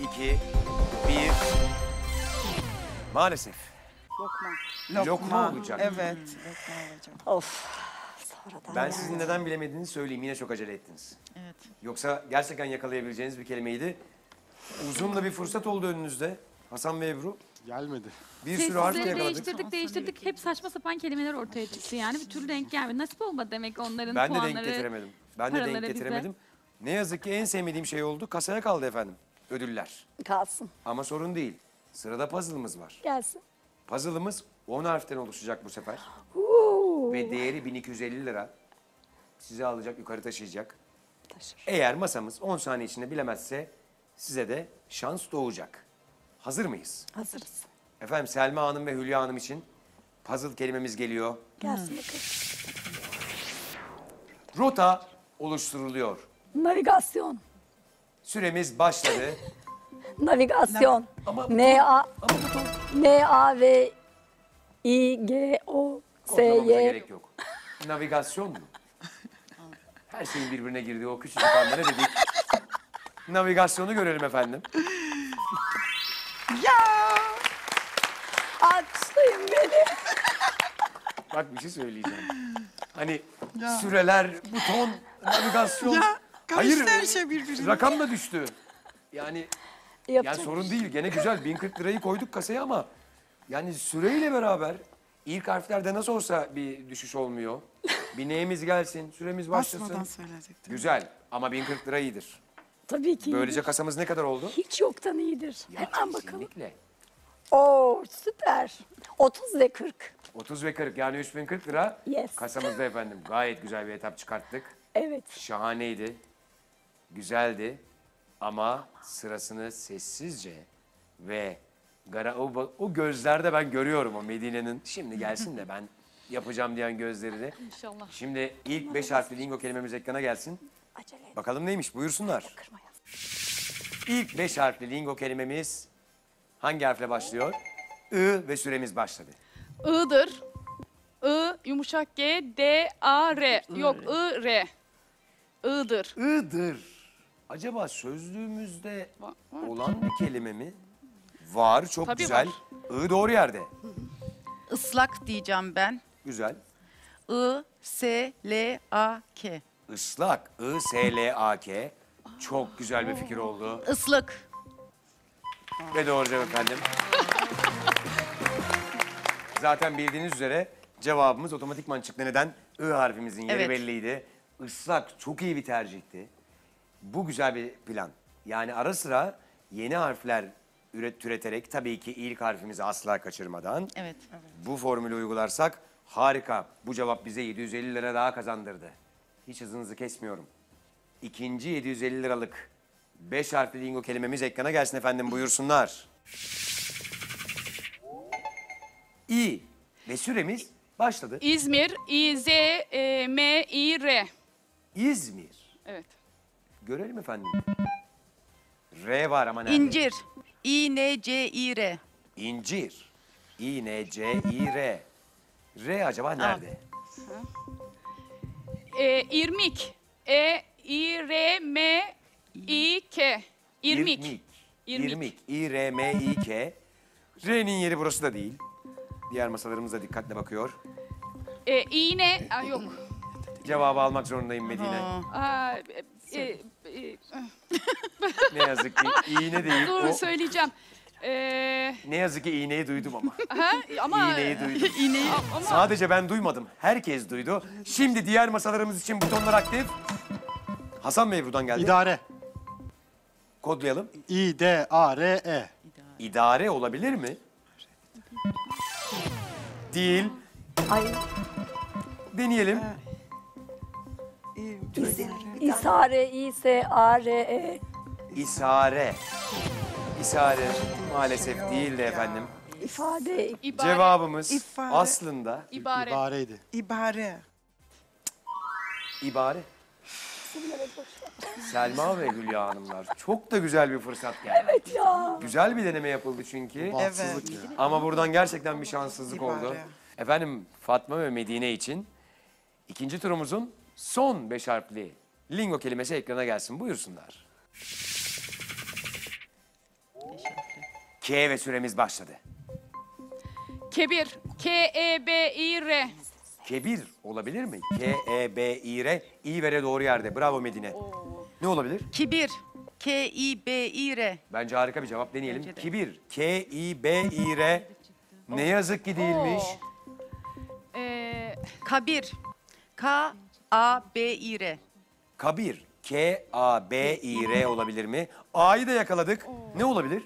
2, 1. Maalesef. Lokma olacak. Evet. Lokma olacak. Of. Sonradan Ben yani. sizin neden bilemediğinizi söyleyeyim. Yine çok acele ettiniz. Evet. Yoksa gerçekten yakalayabileceğiniz bir kelimeydi. Uzun da bir fırsat oldu önünüzde. Hasan ve Ebru. Gelmedi. Bir sürü harf Sesleri yakaladık. değiştirdik. Hep saçma sapan kelimeler ortaya çıktı yani. Bir türlü denk gelmedi. Nasip olmadı demek onların Ben de puanları. denk getiremedim. Ben de denk paraları bize. getiremedim. Ne yazık ki en sevmediğim şey oldu. Kasaya kaldı efendim. Ödüller. Kalsın. Ama sorun değil. Sırada puzzle'ımız var. Gelsin. Puzzle'ımız 10 harften oluşacak bu sefer. Uuu. Ve değeri 1250 lira. Sizi alacak, yukarı taşıyacak. Taşır. Eğer masamız 10 saniye içinde bilemezse size de şans doğacak. Hazır mıyız? Hazırız. Efendim Selma Hanım ve Hülya Hanım için puzzle kelimemiz geliyor. Gelsin bakalım. Rota oluşturuluyor. Navigasyon. Süremiz başladı. Navigasyon. Ama N-A Ama bu ton N-A-V-I-G-O-S-Y. kodlamamıza gerek yok. Navigasyon mu? Her şeyin birbirine girdiği o küçücük anda ne dedik? Navigasyonu görelim efendim. Alkışlayın beni. Bak bir şey söyleyeceğim. Hani süreler, buton, navigasyon. Ya karıştı her Hayır, şey birbirine. rakam da düştü. Yani Yapacak sorun değil. Gene güzel. 1040 lirayı koyduk kasaya ama yani süreyle beraber ilk harflerde nasıl olsa bir düşüş olmuyor. Bir neyimiz gelsin, süremiz başlasın. Basmadan söyleyecektim. Güzel ama 1040 lira iyidir. Tabii ki Böylece iyidir. kasamız ne kadar oldu? Hiç yoktan iyidir. Hemen bakalım. Kesinlikle. Oo süper. 30 ve 40. 30 ve 40 yani 3040 lira Yes. kasamızda efendim. Gayet güzel bir etap çıkarttık. Evet. Şahaneydi. Güzeldi. Ama sırasını sessizce ve o gözlerde ben görüyorum o Medine'nin. Şimdi gelsin de ben yapacağım diyen gözlerini. İnşallah. Şimdi ilk 5 harfli lingo kelimemiz ekrana gelsin. Acele et. Bakalım neymiş buyursunlar. Kırma yaz. İlk 5 harfli lingo kelimemiz hangi harfle başlıyor? I ve süremiz başladı. I'dır. I yumuşak G D A R. Yok I R. I'dır. I'dır. Acaba sözlüğümüzde Var. olan bir kelime mi? Var, çok Tabii güzel. var. I doğru yerde. Islak diyeceğim ben. Güzel. I-S-L-A-K. Islak, I-S-L-A-K. Çok güzel bir fikir oldu. Islık. Ve doğru cevap efendim. Zaten bildiğiniz üzere cevabımız otomatikman çıktı. Neden? I harfimizin yeri Evet. belliydi. Islak çok iyi bir tercihti. Bu güzel bir plan. Yani ara sıra yeni harfler türeterek tabii ki ilk harfimizi asla kaçırmadan Evet. bu formülü uygularsak harika. Bu cevap bize 750 lira daha kazandırdı. Hiç hızınızı kesmiyorum. İkinci 750 liralık 5 harfli lingo kelimemiz ekrana gelsin efendim buyursunlar. İ ve süremiz başladı. İzmir İ-Z-M-İ-R. İzmir. Evet. Görelim efendim. R var ama nerede? İncir. İ-N-C-İ-R. İncir. İ-N-C-İ-R. R acaba nerede? İrmik E-İ-R-M-İ-K. İrmik. İrmik. İrmik. İ-R-M-İ-K. R'nin yeri burası da değil. Diğer masalarımız da dikkatle bakıyor. İğne. Aa, yok. Cevabı almak zorundayım Medine. Aa, Ne yazık ki iğne değil. dur söyleyeceğim. Ne yazık ki iğneyi duydum ama. Ha, ama İğneyi duydum. ama Sadece ben duymadım. Herkes duydu. Şimdi diğer masalarımız için butonlar aktif. Hasan Bey buradan geldi. İdare. Kodlayalım. İ-D-A-R-E. İdare olabilir mi? Değil. Ay Deneyelim. İyi. İsare, İ-S-A-R-E. İsare. İsare maalesef değildi efendim. İfade. ibare. Cevabımız İfade. aslında İbare. İbareydi. İbare. ibare. Selma ve Hülya Hanımlar çok da güzel bir fırsat geldi. Evet ya. Güzel bir deneme yapıldı çünkü. Bahtsızlık Evet. ya. Ama buradan gerçekten bir şanssızlık oldu. İbare. Efendim Fatma ve Medine için ikinci turumuzun son 5 harfli lingo kelimesi ekrana gelsin. Buyursunlar. Beş harfli. K ve süremiz başladı. Kebir. K-E-B-İ-R. Kebir olabilir mi? K-E-B-İ-R. İ ve R doğru yerde. Bravo Medine. Ne olabilir? Kibir. K-İ-B-İ-R. Bence harika bir cevap. Deneyelim. Bence de. Kibir. K-İ-B-İ-R. Ne yazık ki değilmiş. Kabir. K-A-B-İ-R. Kabir. K-A-B-İ-R olabilir mi? A'yı da yakaladık. Ne olabilir?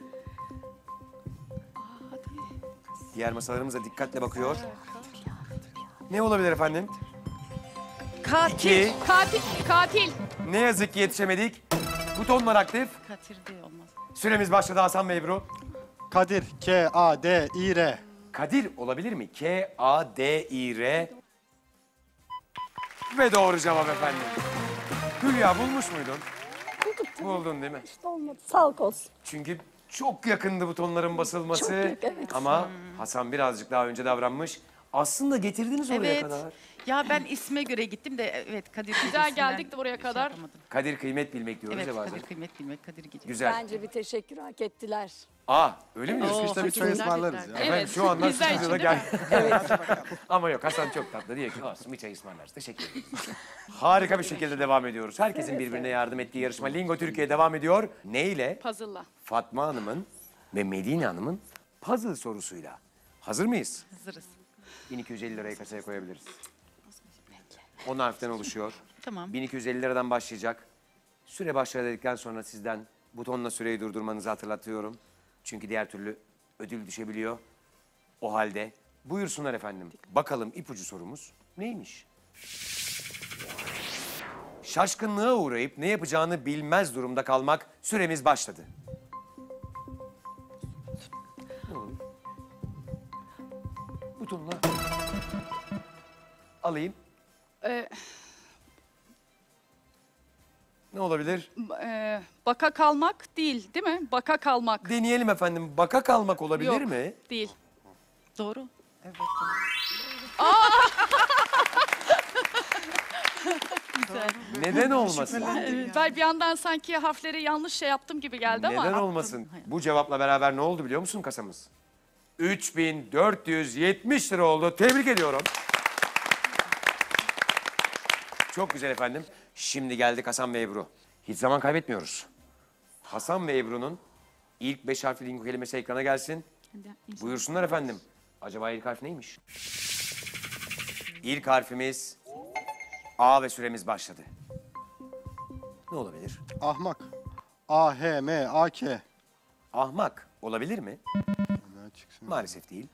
Diğer masalarımıza dikkatle bakıyor. Ne olabilir efendim? Katil. 2. Katil. Katil. Ne yazık ki yetişemedik. Butonlar aktif. Katil de olmaz. Süremiz başladı Hasan ve Ebru. Kadir, K-A-D-İ-R. Kadir olabilir mi? K-A-D-İ-R. Ve doğru cevap efendim. Hülya bulmuş muydun? Buldun değil mi? İşte olmadı. Sağlık olsun. Çünkü çok yakındı butonların basılması. Çok yakın, evet. Ama Hasan birazcık daha önce davranmış. Aslında getirdiniz oraya Evet. kadar. Ya ben isme göre gittim de evet Kadir Güzel Gecesi'nden geldik de buraya şey kadar. yapamadım. Kadir kıymet bilmek diyoruz Evet ya bazen. Kadir kıymet bilmek Kadir Gecesi. Güzel. Bence bir teşekkür hak ettiler. Öyle mi diyorsun? Oo, Çıkışta bir çay hak ettiler ısmarlarız dediler. ya. Efendim şu anda bizler için stüdyoda değil gel. Ama yok Hasan çok tatlı. Diyor ki olsun bir çay ısmarlarız. Teşekkür ederim. Harika bir şekilde devam ediyoruz. Herkesin birbirine yardım ettiği yarışma Lingo Türkiye devam ediyor. Ne ile? Puzzle'la. Fatma Hanım'ın ve Medine Hanım'ın puzzle sorusuyla. Hazır mıyız? Hazırız. 1250 lirayı kasaya koyabiliriz. 10 harften oluşuyor. Tamam. 1250 liradan başlayacak. Süre başladı dedikten sonra sizden butonla süreyi durdurmanızı hatırlatıyorum. Çünkü diğer türlü ödül düşebiliyor. O halde buyursunlar efendim. Bakalım ipucu sorumuz neymiş? Şaşkınlığa uğrayıp ne yapacağını bilmez durumda kalmak süremiz başladı. Ne olur? Butonla alayım. Ee, Ne olabilir? Baka kalmak değil mi? Baka kalmak. Deneyelim efendim. Baka kalmak olabilir Yok, mi? değil. Doğru. Neden olmasın? Ben bir yandan sanki harfleri yanlış şey yaptım gibi geldi ama. Neden olmasın? Bu cevapla beraber ne oldu biliyor musun kasamız? 3470 lira oldu. Tebrik ediyorum. Çok güzel efendim. Şimdi geldik Hasan ve Ebru. Hiç zaman kaybetmiyoruz. Hasan ve Ebru'nun ilk 5 harfli lingo kelimesi ekrana gelsin. Buyursunlar efendim. Acaba ilk harf neymiş? İlk harfimiz A ve süremiz başladı. Ne olabilir? Ahmak. A-H-M-A-K. Ahmak olabilir mi? Ne çıksın? Maalesef değil.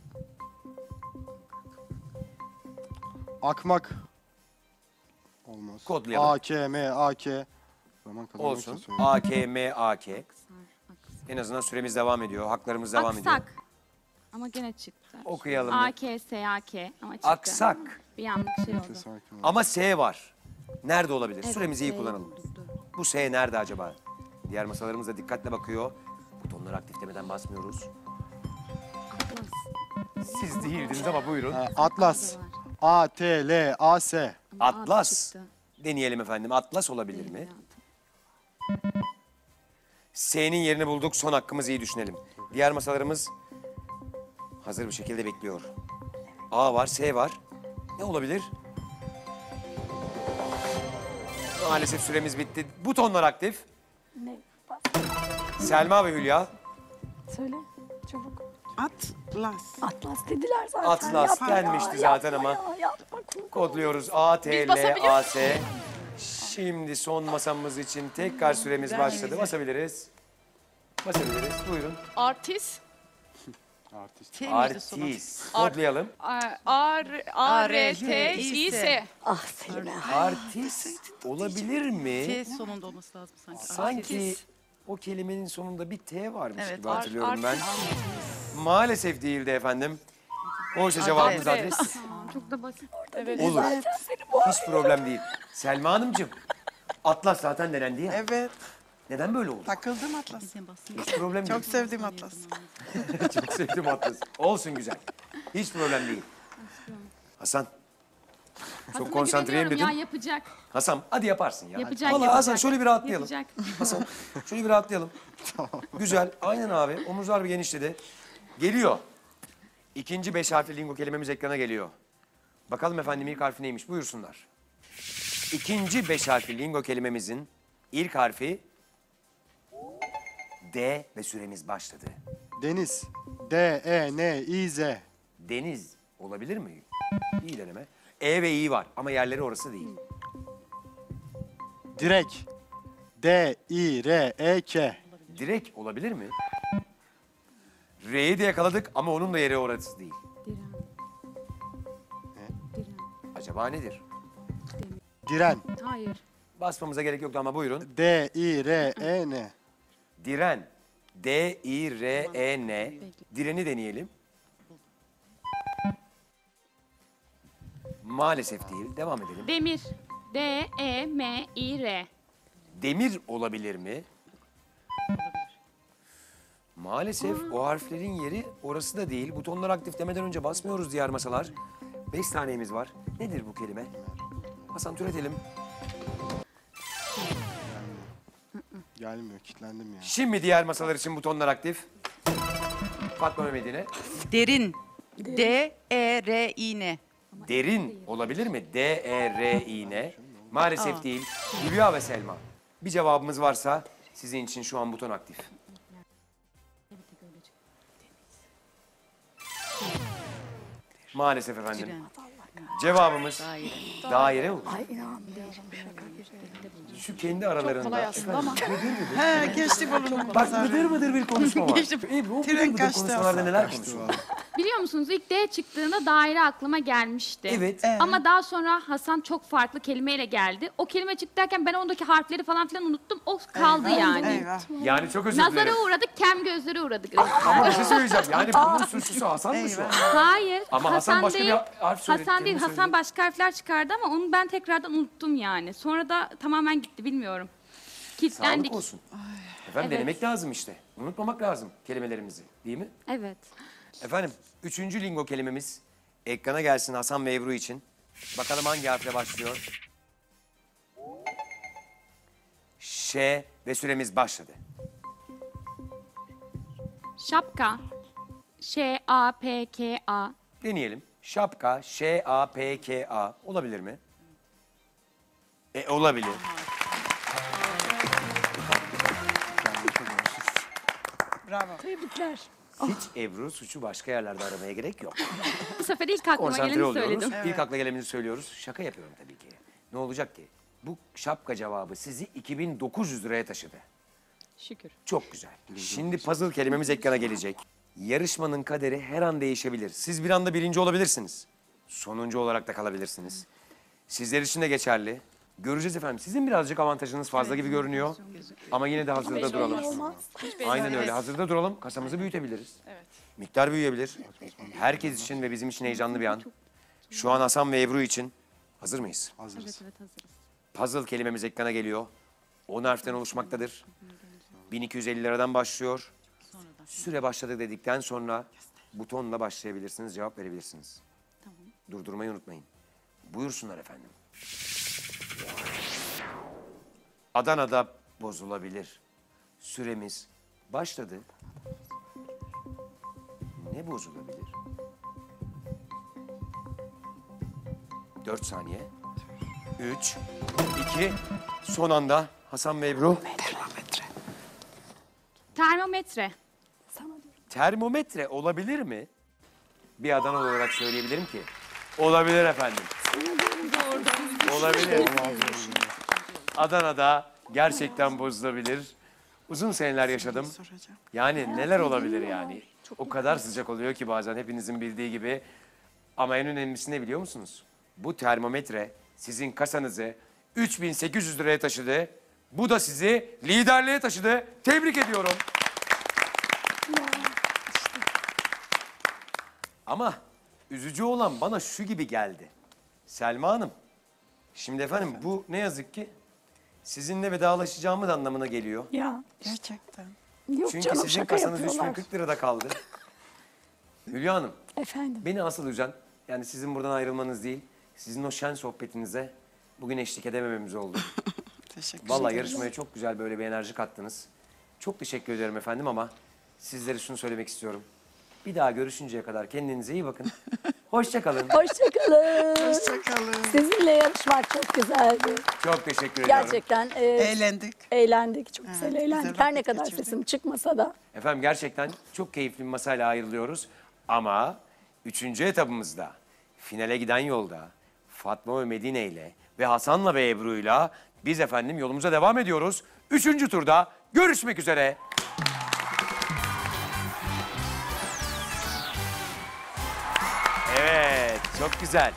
Akmak. Olmaz. Kodlayalım. A-K-M-A-K. Zaman kazanmaya Olsun. çalışıyorum. A-K-M-A-K. En azından süremiz devam ediyor. Haklarımız devam ediyor. Aksak. Ama gene çıktı. Okuyalım. A-K-S-A-K ama çıktı. Aksak. Bir yanlış şey oldu. Sakin ol. Ama S var. Nerede olabilir? Evet, Süremizi iyi S kullanalım. oldu. Bu S nerede acaba? Diğer masalarımız da dikkatle bakıyor. Butonları aktif demeden basmıyoruz. Siz değildiniz ama buyurun. Atlas. A-T-L-A-S. Atlas. çıktı. Deneyelim efendim. Atlas olabilir mi? S'nin yerini bulduk. Son hakkımızı iyi düşünelim. Diğer masalarımız hazır bir şekilde bekliyor. A var, S var. Ne olabilir? Maalesef süremiz bitti. Butonlar aktif. Ne? Bas. Selma ve Hülya. Söyle çabuk. Atlas. Atlas dediler zaten. Atlas Yapma ya, gelmişti yapma zaten ama. ya, yapma, kurban. Kodluyoruz. A, T, Biz L, basabiliyor A, S. Şimdi son masamız için tekrar süremiz başladı. Basabiliriz. Basabiliriz. Buyurun. Artist. Artist. T miydi sonu? Artist. Kodlayalım. A-R-T-İ-S. Ah Selim'e. Artist olabilir mi? T sonunda olması lazım sanki. Sanki o kelimenin sonunda bir T varmış Evet, gibi hatırlıyorum ben. artist. Maalesef değildi efendim. Oysa cevabımız Adres. adres. Çok da basit. Evet. Olur. Zaten seni bu Hiç problem değil. Selma Hanımcığım, Atlas zaten denendi ya. Evet. Neden böyle oldu? Takıldım Atlas. Hiç problem değil. Çok sevdim Atlas. Çok sevdim Atlas. Olsun güzel. Hiç problem değil. Hasan, Hasan'a konsantreyim güveniyorum dedim. ya, yapacak. Hasan hadi yaparsın ya. Yapacak, Vallahi yapacak. Hasan şöyle bir rahatlayalım. Yapacak. Hasan şöyle bir rahatlayalım. Güzel. Aynen abi. Omuzlar bir genişledi. Geliyor. İkinci 5 harfli lingo kelimemiz ekrana geliyor. Bakalım efendim ilk harfi neymiş? Buyursunlar. İkinci 5 harfli lingo kelimemizin ilk harfi D ve süremiz başladı. Deniz. D-E-N-İ-Z. Deniz olabilir mi? İyi deneme. E ve İ var ama yerleri orası değil. Direk. D-İ-R-E-K. Direk olabilir mi? R'yi de yakaladık ama onun da yeri orası değil. Acaba nedir? Diren. Hayır. Basmamıza gerek yoktu ama buyurun. D-İ-R-E-N. Diren. D-İ-R-E-N. Direni deneyelim. Maalesef değil. Devam edelim. Demir. D-E-M-İ-R. Demir olabilir mi? Maalesef o harflerin yeri orası da değil. Butonlar aktif demeden önce basmıyoruz diğer masalar. 5 saniyemiz var. Nedir bu kelime? Hasan türetelim. Gelmiyor, kilitlendim ya. Şimdi diğer masalar için butonlar aktif. Fatma Mehmet'ine. Derin. D-E-R-İ-N. Derin olabilir mi? D-E-R-İ-N. Maalesef değil. Hülya ve Selma. Bir cevabımız varsa sizin için şu an buton aktif. Maalesef efendim. Diren. Cevabımız Daire. daire olur. Ay inanmıyorum. Şaka gibi. Şu kendi aralarında. kolay aslında ama. He geçti bulunum. Bak mıdır mıdır bir konuşma var. Ebru o Tren mıdır mıdır kaçtı konuşmalarda Hasan. neler konuşuyor? Biliyor musunuz ilk D çıktığında daire aklıma gelmişti. Evet. Ama daha sonra Hasan çok farklı kelimeyle geldi. O kelime çıktı derken ben ondaki harfleri falan filan unuttum. O kaldı yani. Eyvah. Yani çok özür dilerim. Nazara uğradık, kem gözlere uğradık. Ama bir şey söyleyeceğim. Yani bunun suçlusu Hasan mı şu an? Hayır. Ama Hasan başka bir değil. harf söyledi, Hasan değil. kelime Hasan söyledi. başka harfler çıkardı ama onu ben tekrardan unuttum yani. Sonra da tamamen gitti bilmiyorum. Kilitlendik. Sağlık olsun. Efendim denemek lazım işte. Unutmamak lazım kelimelerimizi. Değil mi? Evet. Efendim 3. lingo kelimemiz ekrana gelsin Hasan ve Ebru için. Bakalım hangi harfle başlıyor? Ş ve süremiz başladı. Şapka. Ş-A-P-K-A. Deneyelim. Şapka, Ş-A-P-K-A. Olabilir mi? Olabilir. Bravo. Tebrikler. Hiç Ebru suçu başka yerlerde aramaya gerek yok. Bu sefer ilk aklıma Konsantre geleni oluyoruz. söyledim. İlk akla gelenimizi söylüyoruz. Şaka yapıyorum tabii ki. Ne olacak ki? Bu şapka cevabı sizi 2900 liraya taşıdı. Şükür. Çok güzel. Şimdi puzzle kelimemiz ekrana gelecek. Yarışmanın kaderi her an değişebilir. Siz bir anda birinci olabilirsiniz. Sonuncu olarak da kalabilirsiniz. Sizler için de geçerli. Göreceğiz efendim. Sizin birazcık avantajınız fazla gibi görünüyor. Ama yine de hazırda duralım. Olmaz. Aynen öyle. Hazırda duralım. Kasamızı büyütebiliriz. Evet. Miktar büyüyebilir. Herkes için ve bizim için heyecanlı bir an. Şu an Hasan ve Ebru için hazır mıyız? Hazırız. Evet hazırız. Puzzle kelimemiz ekrana geliyor. 10 harften oluşmaktadır. 1250 liradan başlıyor. Süre başladı dedikten sonra butonla başlayabilirsiniz, cevap verebilirsiniz. Durdurmayı unutmayın. Buyursunlar efendim. Adana'da bozulabilir. Süremiz başladı. Ne bozulabilir? 4 saniye. 3, 2, son anda Hasan ve Ebru. Termometre. Sana diyorum. Termometre olabilir mi? Bir Adanalı olarak söyleyebilirim ki. Olabilir efendim. Olabilir. Adana'da gerçekten bozulabilir. Uzun seneler yaşadım. Soracağım. Yani neler olabilir yani? O kadar sıcak oluyor ki bazen hepinizin bildiği gibi. Ama en önemlisi ne biliyor musunuz? Bu termometre sizin kasanızı 3800 liraya taşıdı. Bu da sizi liderliğe taşıdı. Tebrik ediyorum. Ama üzücü olan bana şu gibi geldi. Selma Hanım, şimdi efendim bu ne yazık ki sizinle vedalaşacağımız anlamına geliyor. Ya. Gerçekten. Yok Çünkü canım sizin şaka kasanız yapıyorlar. 3040 lirada kaldı. Hülya Hanım, Efendim. beni asıl üzen, yani sizin buradan ayrılmanız değil, Sizin o şen sohbetinize bugün eşlik edemememiz oldu. Teşekkür Vallahi ederim. yarışmaya çok güzel böyle bir enerji kattınız. Çok teşekkür ederim efendim ama sizlere şunu söylemek istiyorum. Bir daha görüşünceye kadar kendinize iyi bakın. Hoşça kalın. Hoşçakalın. Hoşçakalın. Sizinle yarışmak çok güzeldi. Çok teşekkür ediyorum. Gerçekten Eğlendik. eğlendik. Çok Evet, güzel güzel eğlendik. Her ne vakit kadar geçirdik. sesim çıkmasa da. Efendim gerçekten çok keyifli bir masayla ayrılıyoruz. Ama 3. etabımızda finale giden yolda Fatma ve Medine ile ve Hasan'la ve Ebru'yla biz efendim yolumuza devam ediyoruz. 3. turda görüşmek üzere. Evet, çok güzel.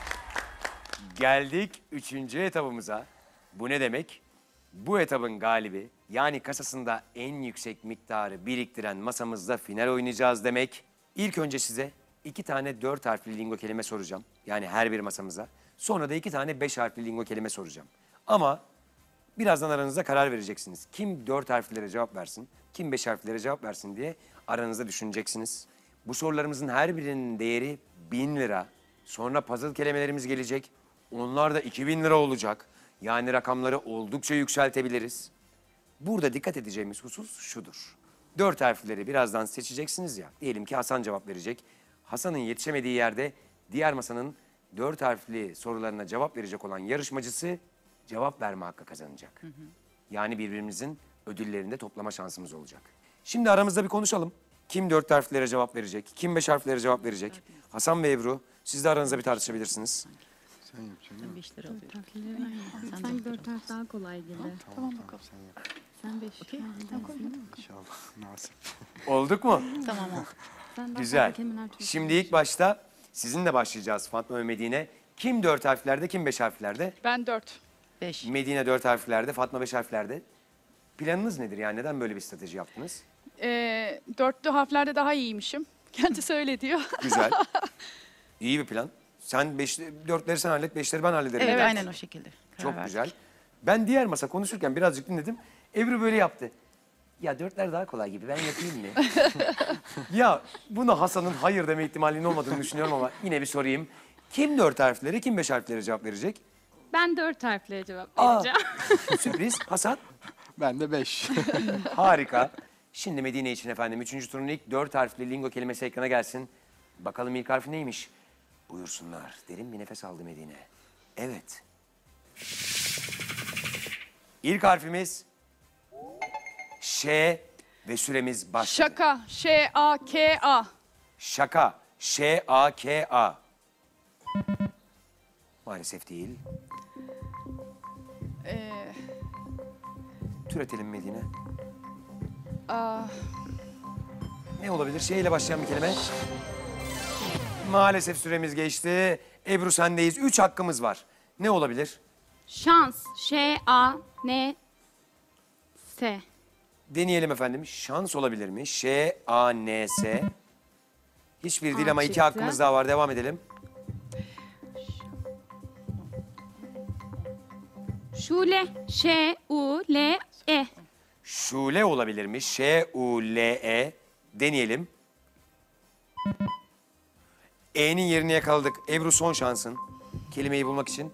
Geldik 3. etabımıza. Bu ne demek? Bu etabın galibi, yani kasasında en yüksek miktarı biriktiren masamızda final oynayacağız demek. İlk önce size 2 tane 4 harfli lingo kelime soracağım. Yani her bir masamıza. Sonra da 2 tane 5 harfli lingo kelime soracağım. Ama birazdan aranızda karar vereceksiniz. Kim 4 harflere cevap versin, kim 5 harflere cevap versin diye aranızda düşüneceksiniz. Bu sorularımızın her birinin değeri 1000 lira. Sonra puzzle kelimelerimiz gelecek. Onlar da 2000 lira olacak. Yani rakamları oldukça yükseltebiliriz. Burada dikkat edeceğimiz husus şudur. 4 harfleri birazdan seçeceksiniz ya. Diyelim ki Hasan cevap verecek. Hasan'ın yetişemediği yerde diğer masanın 4 harfli sorularına cevap verecek olan yarışmacısı cevap verme hakkı kazanacak. Yani birbirimizin ödüllerini de toplama şansımız olacak. Şimdi aramızda bir konuşalım. Kim 4 harflere cevap verecek? Kim 5 harflere cevap verecek? Hasan ve Ebru, siz de aranızda bir tartışabilirsiniz. Sen yapacaksın değil mi? Sanki 4 harf daha kolay gibi. Tamam bakalım. Sen yap. Sen 5. İnşallah nasip. Olduk mu? Tamam oldu. Güzel. Şimdi ilk başta sizinle başlayacağız Fatma ve Medine. Kim 4 harflerde, kim 5 harflerde? Ben 4. 5. Medine 4 harflerde, Fatma 5 harflerde. Planınız nedir yani? Neden böyle bir strateji yaptınız? Dörtlü harflerde daha iyiymişim. Kendisi öyle diyor. Güzel. İyi bir plan. Sen 4'leri sen hallet, 5'leri ben hallederim. Evet, dedin. aynen o şekilde. Karar Çok verdik. güzel. Ben diğer masa konuşurken birazcık dinledim. Ebru böyle yaptı. Ya 4'ler daha kolay gibi, ben yapayım mı? Ya buna Hasan'ın hayır deme ihtimalinin olmadığını düşünüyorum ama yine bir sorayım. Kim 4 harflere, kim 5 harflere cevap verecek? Ben 4 harflere cevap Aa. vereceğim. Sürpriz. Hasan. Ben de 5. Harika. Şimdi Medine için efendim 3. turun ilk 4 harfli lingo kelimesi ekrana gelsin. Bakalım ilk harfi neymiş? Buyursunlar. Derin bir nefes aldı Medine. Evet. İlk harfimiz Ş ve süremiz başladı. Şaka. Ş-A-K-A. Şaka. Ş-A-K-A. Maalesef değil. Türetelim Medine. Ne olabilir? Ş ile başlayan bir kelime. Maalesef süremiz geçti. Ebru sendeyiz. 3 hakkımız var. Ne olabilir? Şans. Ş-A-N-S. Deneyelim efendim. Şans olabilir mi? Ş-A-N-S. Hiçbir değil ama 2 çıktı. hakkımız daha var. Devam edelim. Şule. Ş-U-L-E. Şule olabilir mi? Ş-U-L-E. Deneyelim. E'nin yerini yakaladık. Ebru son şansın. Kelimeyi bulmak için.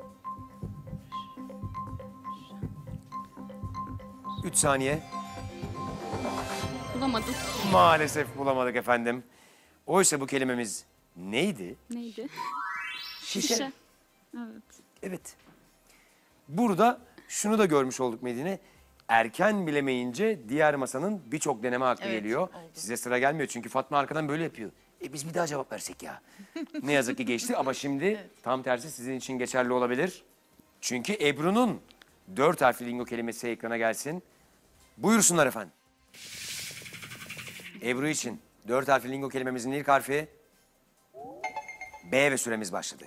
3 saniye. Bulamadım. Maalesef bulamadık efendim. Oysa bu kelimemiz neydi? Neydi? Şişe. Şişe. Evet. Evet. Burada şunu da görmüş olduk Medine. Erken bilemeyince diğer masanın birçok deneme hakkı Evet, geliyor. oldu. Size sıra gelmiyor çünkü Fatma arkadan böyle yapıyor. Biz bir daha cevap versek ya. Ne yazık ki geçti ama şimdi tam tersi sizin için geçerli olabilir. Çünkü Ebru'nun 4 harfli lingo kelimesi ekrana gelsin. Buyursunlar efendim. Ebru için 4 harfli lingo kelimemizin ilk harfi B ve süremiz başladı.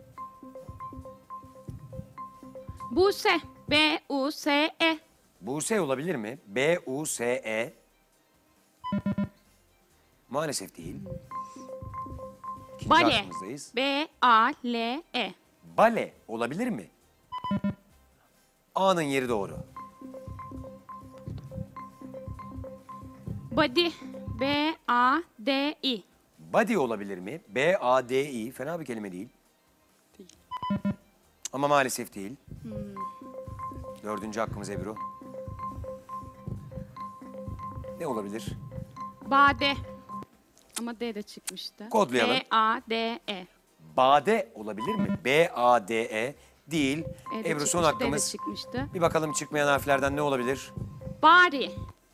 Buse. B-U-S-E. Buse olabilir mi? B-U-S-E. Maalesef değil. İkinci Bale. harfimizdayız. B-A-L-E. Bale olabilir mi? A'nın yeri doğru. Body. B-A-D-I. Body olabilir mi? B-A-D-I. Fena bir kelime değil. Ama maalesef değil. Dördüncü hakkımız Ebru. Ne olabilir? Bade. Ama D de çıkmıştı. Kodlayalım. B-A-D-E. Bade olabilir mi? B-A-D-E değil. E de Ebru son çıkmıştı, D de hakkımız. çıkmıştı. Bir bakalım çıkmayan harflerden ne olabilir? Bari.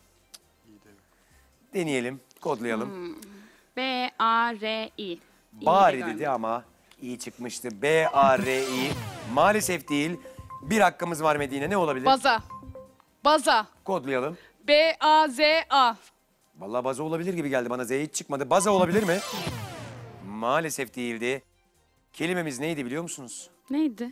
Deneyelim, kodlayalım. B-A-R-I. İyi de Bari görmedim. dedi ama iyi çıkmıştı. B-A-R-I. Maalesef değil. Bir hakkımız var Medine. Ne olabilir? Baza. Baza. Kodlayalım. B-A-Z-A. Vallahi baza olabilir gibi geldi bana. Z hiç çıkmadı. Baza olabilir mi? Maalesef değildi. Kelimemiz neydi biliyor musunuz? Neydi?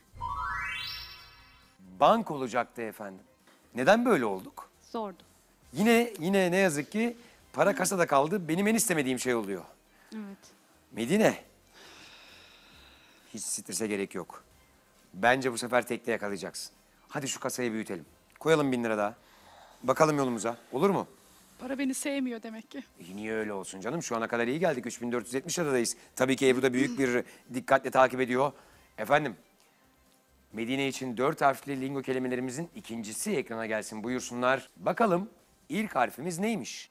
Bank olacaktı efendim. Neden böyle olduk? Zordu. Yine ne yazık ki para kasada kaldı. Benim en istemediğim şey oluyor. Evet. Medine. Hiç strese gerek yok. Bence bu sefer tekte yakalayacaksın. Hadi şu kasayı büyütelim. Koyalım 1000 lira daha. Bakalım yolumuza. Olur mu? Para beni sevmiyor demek ki. Niye öyle olsun canım? Şu ana kadar iyi geldik. 3470 liradayız. Tabii ki Ebru da büyük bir dikkatle takip ediyor. Efendim, Medine için 4 harfli lingo kelimelerimizin ikincisi ekrana gelsin buyursunlar. Bakalım ilk harfimiz neymiş?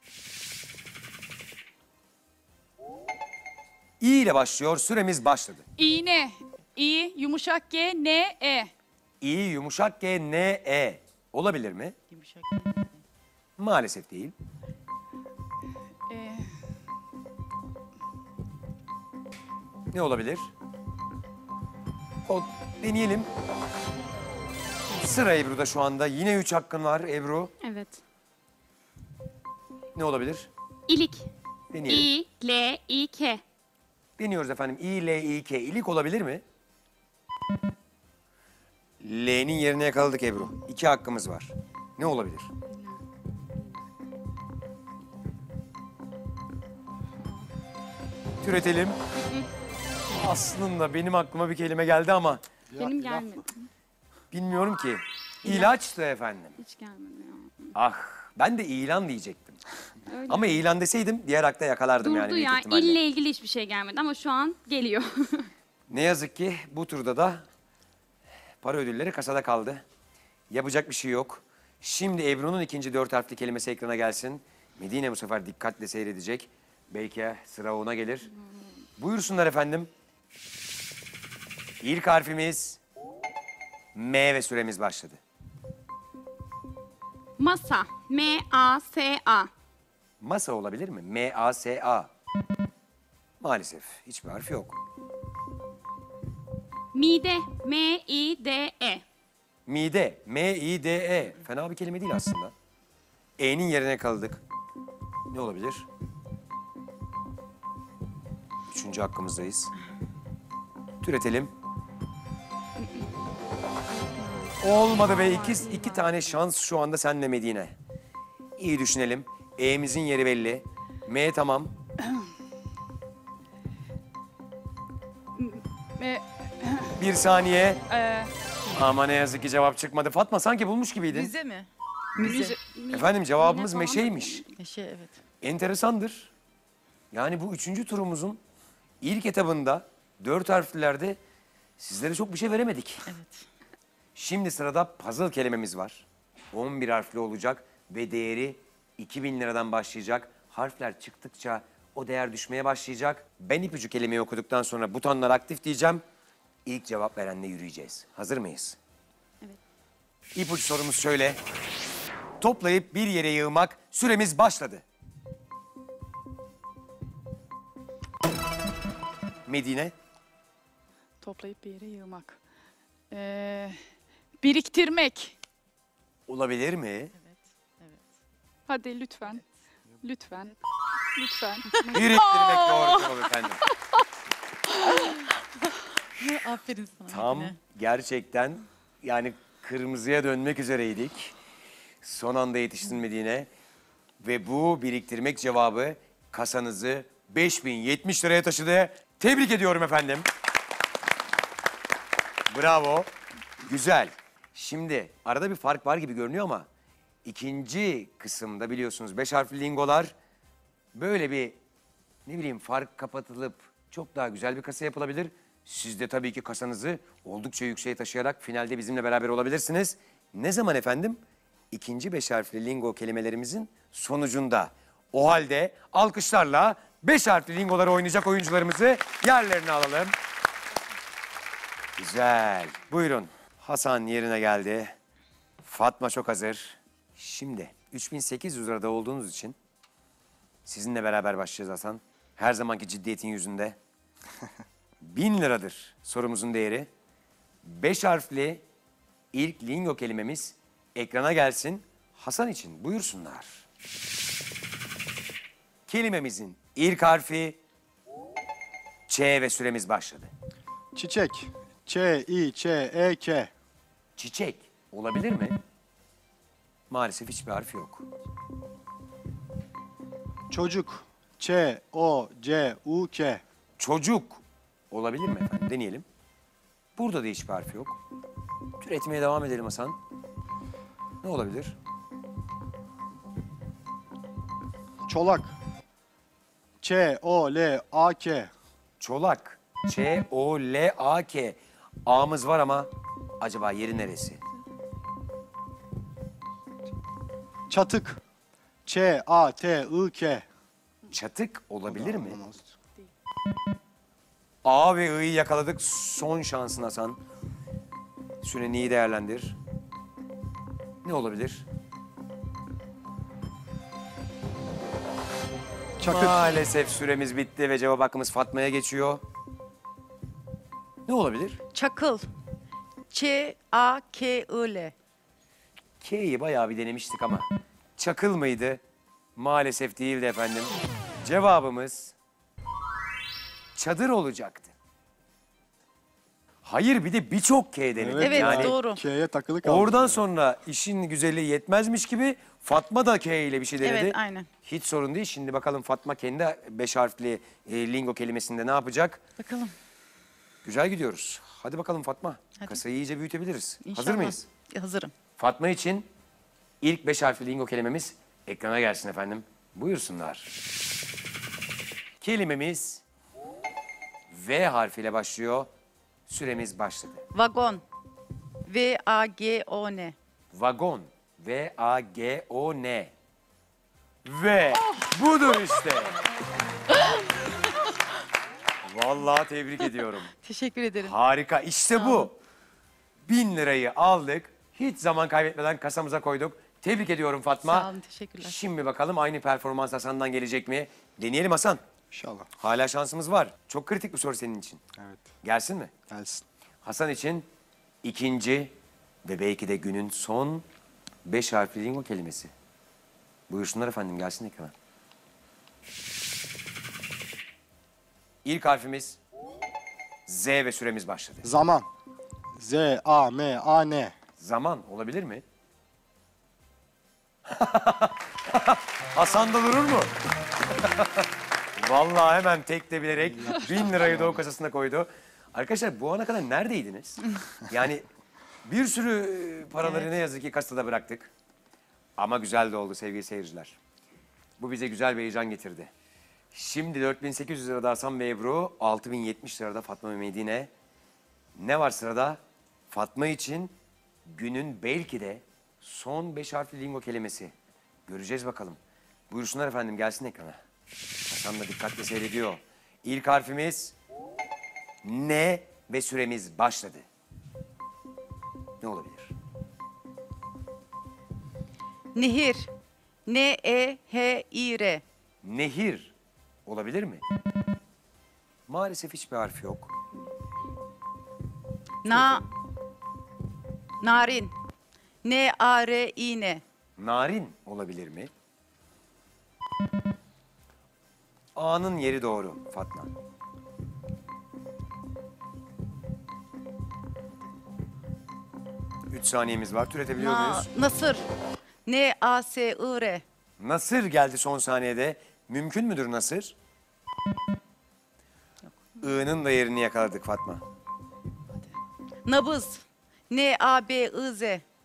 İ ile başlıyor. Süremiz başladı. İğne. İ, yumuşak G, N, E. İ yumuşak G, N, E. Olabilir mi? Yumuşak. Maalesef değil. E, Ne olabilir? Deneyelim. Sıra Ebru'da şu anda. Yine 3 hakkın var Ebru. Evet. Ne olabilir? İlik. Deneyelim. İ-L-İ-K. Deniyoruz efendim. İ, L, İ, K. İlik olabilir mi? L'nin yerine yakaladık Ebru. 2 hakkımız var. Ne olabilir? Türetelim. Aslında benim aklıma bir kelime geldi ama Benim gelmedi. bilmiyorum ki. İlaçtı efendim. Hiç gelmedi ya. Ah, ben de ilan diyecektim. Öyle. Ama ilan deseydim diğer hakta yakalardım yani Durdu büyük ya. ihtimalle. İlle ilgili hiçbir şey gelmedi ama şu an geliyor. Ne yazık ki bu turda da para ödülleri kasada kaldı. Yapacak bir şey yok. Şimdi Ebru'nun ikinci 4 harfli kelimesi ekrana gelsin. Medine bu sefer dikkatle seyredecek. Belki sıra ona gelir. Buyursunlar efendim. İlk harfimiz M ve süremiz başladı. Masa. M-A-S-A. Masa olabilir mi? M-A-S-A. Maalesef hiçbir harf yok. Mide. M-İ-D-E. Mide. M-I-D-E. Fena bir kelime değil aslında. E'nin yerine kaldık. Ne olabilir? Üçüncü hakkımızdayız. Türetelim. Olmadı be. İki tane şans şu anda senle Medine. İyi düşünelim. E'mizin yeri belli. M tamam. E, Bir saniye. e, Ama ne yazık ki cevap çıkmadı. Fatma sanki bulmuş gibiydin. Müze mi? müze. Efendim cevabımız Yine falan meşeymiş. Neşe evet. Enteresandır. Yani bu 3. turumuzun ilk etabında 4 harflilerde sizlere çok bir şey veremedik. Evet. Şimdi sırada puzzle kelimemiz var. 11 harfli olacak ve değeri 2000 liradan başlayacak. Harfler çıktıkça o değer düşmeye başlayacak. Ben ipucu kelimeyi okuduktan sonra butonlar aktif diyeceğim. İlk cevap verenle yürüyeceğiz. Hazır mıyız? Evet. İpucu sorumuz şöyle. Toplayıp bir yere yığmak süremiz başladı. Medine. Toplayıp bir yere yığmak. Biriktirmek. Olabilir mi? Hadi lütfen. Lütfen. Lütfen. Biriktirmek doğru cevap efendim. Aferin sana. Tam Medine. gerçekten yani kırmızıya dönmek üzereydik. Son anda yetiştin Medine. Ve bu biriktirmek cevabı kasanızı 5070 liraya taşıdı. Tebrik ediyorum efendim. Bravo. Güzel. Şimdi arada bir fark var gibi görünüyor ama ikinci kısımda biliyorsunuz 5 harfli lingolar böyle bir ne bileyim fark kapatılıp çok daha güzel bir kasa yapılabilir. Siz de tabii ki kasanızı oldukça yükseğe taşıyarak finalde bizimle beraber olabilirsiniz. Ne zaman efendim? İkinci 5 harfli lingo kelimelerimizin sonucunda. O halde alkışlarla 5 harfli lingoları oynayacak oyuncularımızı yerlerine alalım. Güzel. Buyurun. Hasan yerine geldi. Fatma çok hazır. Şimdi 3800 lirada olduğunuz için sizinle beraber başlayacağız Hasan. Her zamanki ciddiyetin yüzünde. 1000 liradır sorumuzun değeri. 5 harfli ilk lingo kelimemiz ekrana gelsin. Hasan için buyursunlar. Kelimemizin ilk harfi Ç ve süremiz başladı. Çiçek. Ç-İ-Ç-E-K. Çiçek olabilir mi? Maalesef hiçbir harfi yok. Çocuk. Ç-O-C-U-K. Çocuk olabilir mi efendim? Deneyelim. Burada da hiçbir harfi yok. Türetmeye devam edelim Hasan. Ne olabilir? Çolak. Ç-O-L-A-K. Çolak. Ç-O-L-A-K. A'mız var ama acaba yeri neresi? Çatık. Ç-A-T-I-K. Çatık olabilir mi? Olamaz. A ve I'yi yakaladık. Son şansın Hasan. Süreni iyi değerlendir. Ne olabilir? Çakır. Maalesef süremiz bitti ve cevap hakkımız Fatma'ya geçiyor. Ne olabilir? Çakıl. Ç-A-K-I-L. K'yi bayağı bir denemiştik ama çakıl mıydı? Maalesef değildi efendim. Cevabımız çadır olacaktı. Hayır bir de birçok K denedik. Evet, yani doğru. K'ye takılı kaldı. oradan sonra işin güzelliği yetmezmiş gibi Fatma da K ile bir şey denedi. Evet, aynen. Hiç sorun değil. Şimdi bakalım Fatma kendi 5 harfli lingo kelimesinde ne yapacak? Bakalım. Güzel gidiyoruz. Hadi bakalım Fatma. Hadi. Kasayı iyice büyütebiliriz. İnşallah. Hazır mıyız? Hazırım. Fatma için ilk 5 harfli lingo kelimemiz ekrana gelsin efendim. Buyursunlar. Kelimemiz V harfiyle başlıyor. Süremiz başladı. Vagon. V-A-G-O-N. Vagon. V-A-G-O-N. Ve budur işte. Vallahi tebrik ediyorum. Teşekkür ederim. Harika. İşte bu. 1000 lirayı aldık. Hiç zaman kaybetmeden kasamıza koyduk. Tebrik ediyorum Fatma. Sağ olun, teşekkürler. Şimdi bakalım aynı performans Hasan'dan gelecek mi? Deneyelim Hasan. İnşallah. Hala şansımız var. Çok kritik bir soru senin için. Evet. Gelsin mi? Gelsin. Hasan için ikinci ve belki de günün son 5 harfli lingo kelimesi. Buyursunlar efendim, gelsin ekrana. İlk harfimiz Z ve süremiz başladı. Zaman. Z-A-M-A-N. Zaman olabilir mi? Hasan da durur mu? Vallahi hemen tek de bilerek 1000 lirayı da o kasasına koydu. Arkadaşlar bu ana kadar neredeydiniz? Yani bir sürü paraları ne yazık ki kasada bıraktık. Ama güzel de oldu sevgili seyirciler. Bu bize güzel bir heyecan getirdi. Şimdi 4800 lirada Hasan ve Ebru, 6070 lirada Fatma ve Medine. Ne var sırada? Fatma için günün belki de son 5 harfli lingo kelimesi. Göreceğiz bakalım. Buyursunlar efendim, gelsin ekrana. Hasan da dikkatle seyrediyor. İlk harfimiz N ve süremiz başladı. Ne olabilir? Nehir. N-E-H-İ-R. Nehir olabilir mi? Maalesef hiçbir harfi yok. Narin. N-A-R-İ-N. Narin olabilir mi? A'nın yeri doğru Fatma. Üç saniyemiz var. Türetebiliyor muyuz? Nasır. N-A-S-I-R. Nasır geldi son saniyede. Mümkün müdür Nasır? I'nın da yerini yakaladık Fatma. Nabız. N-A-B-I-Z.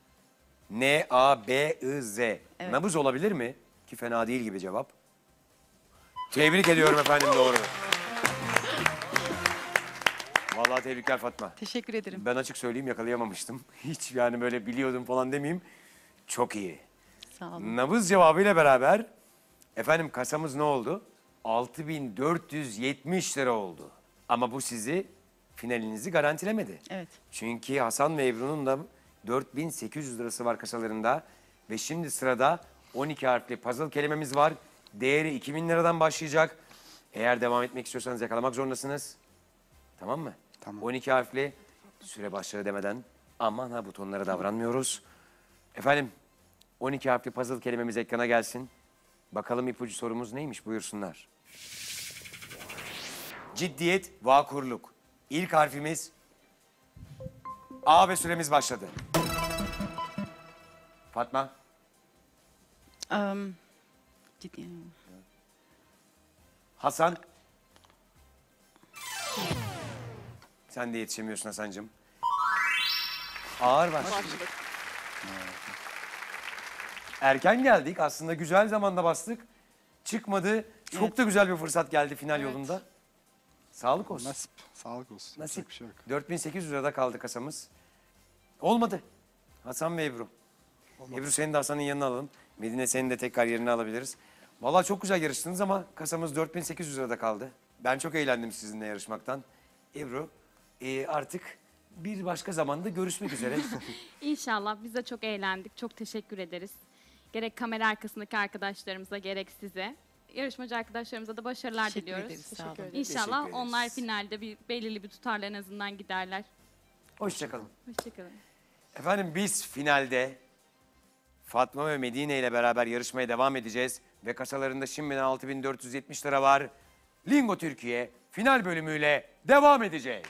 N-A-B-I-Z. Nabız olabilir mi? Ki fena değil gibi cevap. Tebrik ediyorum efendim, doğru. Vallahi tebrikler Fatma. Teşekkür ederim. Ben açık söyleyeyim yakalayamamıştım. Hiç yani böyle biliyordum falan demeyeyim. Çok iyi. Sağ olun. Nabız cevabıyla beraber efendim kasamız ne oldu? 6.470 lira oldu. Ama bu sizi finalinizi garantilemedi. Evet. Çünkü Hasan ve Ebru'nun da 4.800 lirası var kasalarında. Ve şimdi sırada 12 harfli puzzle kelimemiz var. Değeri 2.000 liradan başlayacak. Eğer devam etmek istiyorsanız yakalamak zorundasınız. Tamam mı? Tamam. 12 harfli süre başladı demeden aman ha butonlara davranmıyoruz. Efendim 12 harfli puzzle kelimemiz ekrana gelsin. Bakalım ipucu sorumuz neymiş buyursunlar. Ciddiyet, vakurluk. İlk harfimiz A ve süremiz başladı. Fatma. Ciddi. Hasan. Sen de yetişemiyorsun Hasan'cığım. Ağır başladık. Erken geldik. Aslında güzel zamanda bastık. Çıkmadı. Çok da güzel bir fırsat geldi final yolunda. Sağlık olsun. Nasip. Sağlık olsun. Nasip. Yapacak bir şey yok. 4.800 lirada kaldı kasamız. Olmadı. Hasan ve Ebru. Ebru seni de Hasan'ın yanına alalım. Medine seni de tekrar yerine alabiliriz. Vallahi çok güzel yarıştınız ama kasamız 4.800 lirada kaldı. Ben çok eğlendim sizinle yarışmaktan. Ebru artık bir başka zamanda görüşmek üzere. İnşallah biz de çok eğlendik. Çok teşekkür ederiz. Gerek kamera arkasındaki arkadaşlarımıza gerek size. Yarışmacı arkadaşlarımıza da başarılar Teşekkür diliyoruz. ederiz, sağ olun. Teşekkür İnşallah ederiz. onlar finalde belirli bir tutarla en azından giderler. Hoşçakalın. Hoşçakalın. Efendim biz finalde Fatma ve Medine ile beraber yarışmaya devam edeceğiz. Ve kasalarında şimdiden 6.470 lira var. Lingo Türkiye final bölümüyle devam edecek.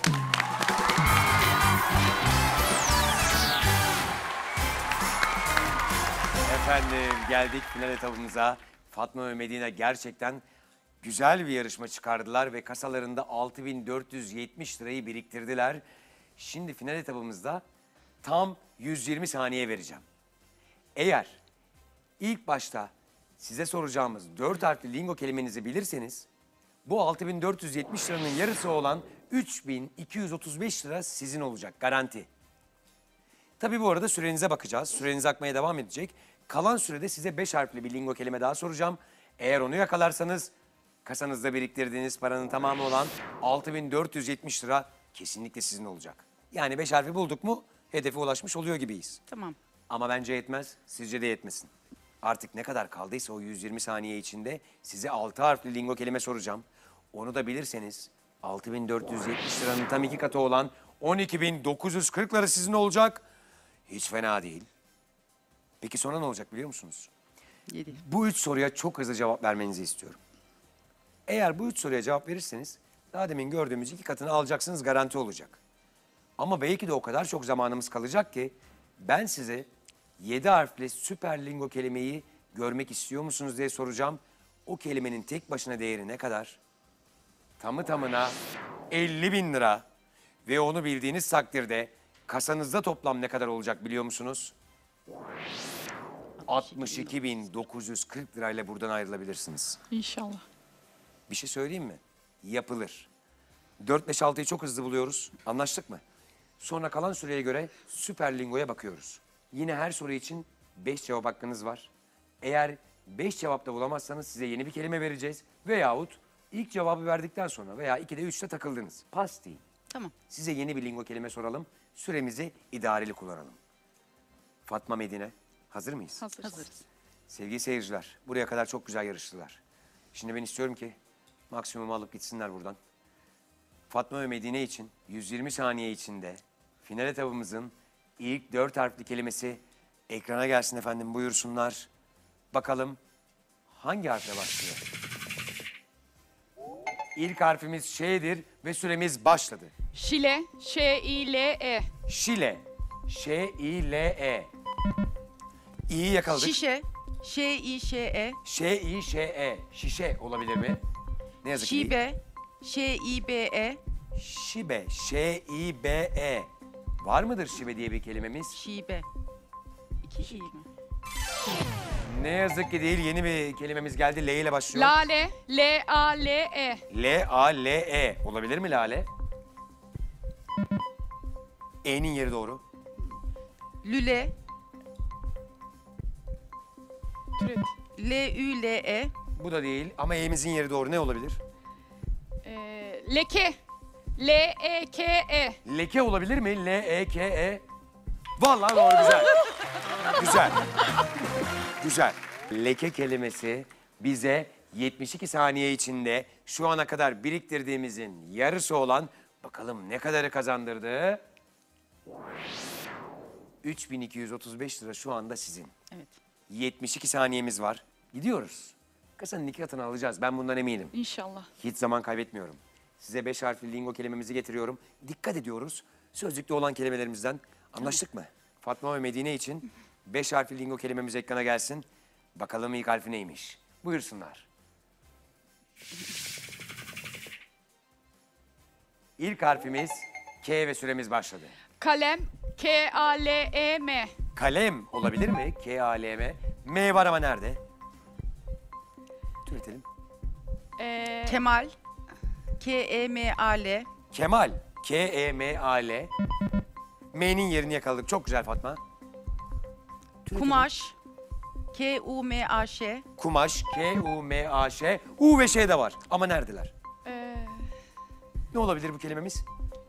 Efendim geldik final etabımıza. Fatma ve Medine gerçekten güzel bir yarışma çıkardılar ve kasalarında 6.470 lirayı biriktirdiler. Şimdi final etabımızda tam 120 saniye vereceğim. Eğer ilk başta size soracağımız 4 harfli lingo kelimenizi bilirseniz bu 6.470 liranın yarısı olan 3.235 lira sizin olacak garanti. Tabii bu arada sürenize bakacağız. Süreniz akmaya devam edecek. Kalan sürede size 5 harfli bir lingo kelime daha soracağım. Eğer onu yakalarsanız kasanızda biriktirdiğiniz paranın tamamı olan 6.470 lira kesinlikle sizin olacak. Yani 5 harfi bulduk mu hedefe ulaşmış oluyor gibiyiz. Tamam. Ama bence yetmez, sizce de yetmesin. Artık ne kadar kaldıysa o 120 saniye içinde size 6 harfli lingo kelime soracağım. Onu da bilirseniz 6.470 liranın tam 2 katı olan 12.940 lira sizin olacak. Hiç fena değil. Peki sonra ne olacak biliyor musunuz? 7. Bu 3 soruya çok hızlı cevap vermenizi istiyorum. Eğer bu 3 soruya cevap verirseniz daha demin gördüğümüz 2 katını alacaksınız garanti olacak. Ama belki de o kadar çok zamanımız kalacak ki ben size 7 harfli süper lingo kelimeyi görmek istiyor musunuz diye soracağım. O kelimenin tek başına değeri ne kadar? Tamı tamına 50.000 lira. Ve onu bildiğiniz takdirde kasanızda toplam ne kadar olacak biliyor musunuz? 62.940 lirayla buradan ayrılabilirsiniz. İnşallah. Bir şey söyleyeyim mi? Yapılır. 4, 5, 6'yı çok hızlı buluyoruz. Anlaştık mı? Sonra kalan süreye göre süper lingoya bakıyoruz. Yine her soru için 5 cevap hakkınız var. Eğer 5 cevapta bulamazsanız size yeni bir kelime vereceğiz. Veyahut ilk cevabı verdikten sonra veya 2'de 3'te takıldınız. Pas deyin. Tamam. Size yeni bir lingo kelime soralım. Süremizi idareli kullanalım. Fatma Medine, hazır mıyız? Hazırız. Sevgili seyirciler, buraya kadar çok güzel yarıştılar. Şimdi ben istiyorum ki maksimumu alıp gitsinler buradan. Fatma ve Medine için 120 saniye içinde final etabımızın ilk 4 harfli kelimesi ekrana gelsin efendim buyursunlar. Bakalım hangi harfle başlıyor? İlk harfimiz Ş'dir ve süremiz başladı. Şile. Ş-I-L-E. Şile, Ş-İ-L-E. İyi yakaladık. Şişe. Ş-İ-Ş-E. Ş-İ-Ş-E. Şişe olabilir mi? Ne yazık ki değil. Şibe. Ş-İ-B-E. Şibe, Ş-İ-B-E. Var mıdır şibe diye bir kelimemiz? Şibe. 2 İ mi? Ne yazık ki değil. Yeni bir kelimemiz geldi. L ile başlıyor. Lale. L-A-L-E. L-A-L-E. Olabilir mi lale? E'nin yeri doğru. Lüle. Türet. L-Ü-L-E. Bu da değil ama E'mizin yeri doğru. Ne olabilir? Leke. L-E-K-E. Leke olabilir mi? L-E-K-E. Vallahi doğru, güzel. Güzel. Güzel. Leke kelimesi bize 72 saniye içinde şu ana kadar biriktirdiğimizin yarısı olan, bakalım ne kadarı kazandırdı? 3235 lira şu anda sizin. Evet. 72 saniyemiz var. Gidiyoruz. Kasanın 2 katını alacağız. Ben bundan eminim. İnşallah. Hiç zaman kaybetmiyorum. Size 5 harfli lingo kelimemizi getiriyorum. Dikkat ediyoruz. Sözlükte olan kelimelerimizden anlaştık mı? Fatma ve Medine için 5 harfli lingo kelimemiz ekrana gelsin. Bakalım ilk harfi neymiş? Buyursunlar. İlk harfimiz K ve süremiz başladı. Kalem. K-A-L-E-M. Kalem olabilir mi? K-A-L-M. M var ama nerede? Türetelim. Kemal. K-E-M-A-L. Kemal. K-E-M-A-L. M'nin yerini yakaladık. Çok güzel Fatma. Türetelim. Kumaş. K-U-M-A-Ş. Kumaş. K-U-M-A-Ş. U ve Ş de var. Ama neredeler? Ne olabilir bu kelimemiz?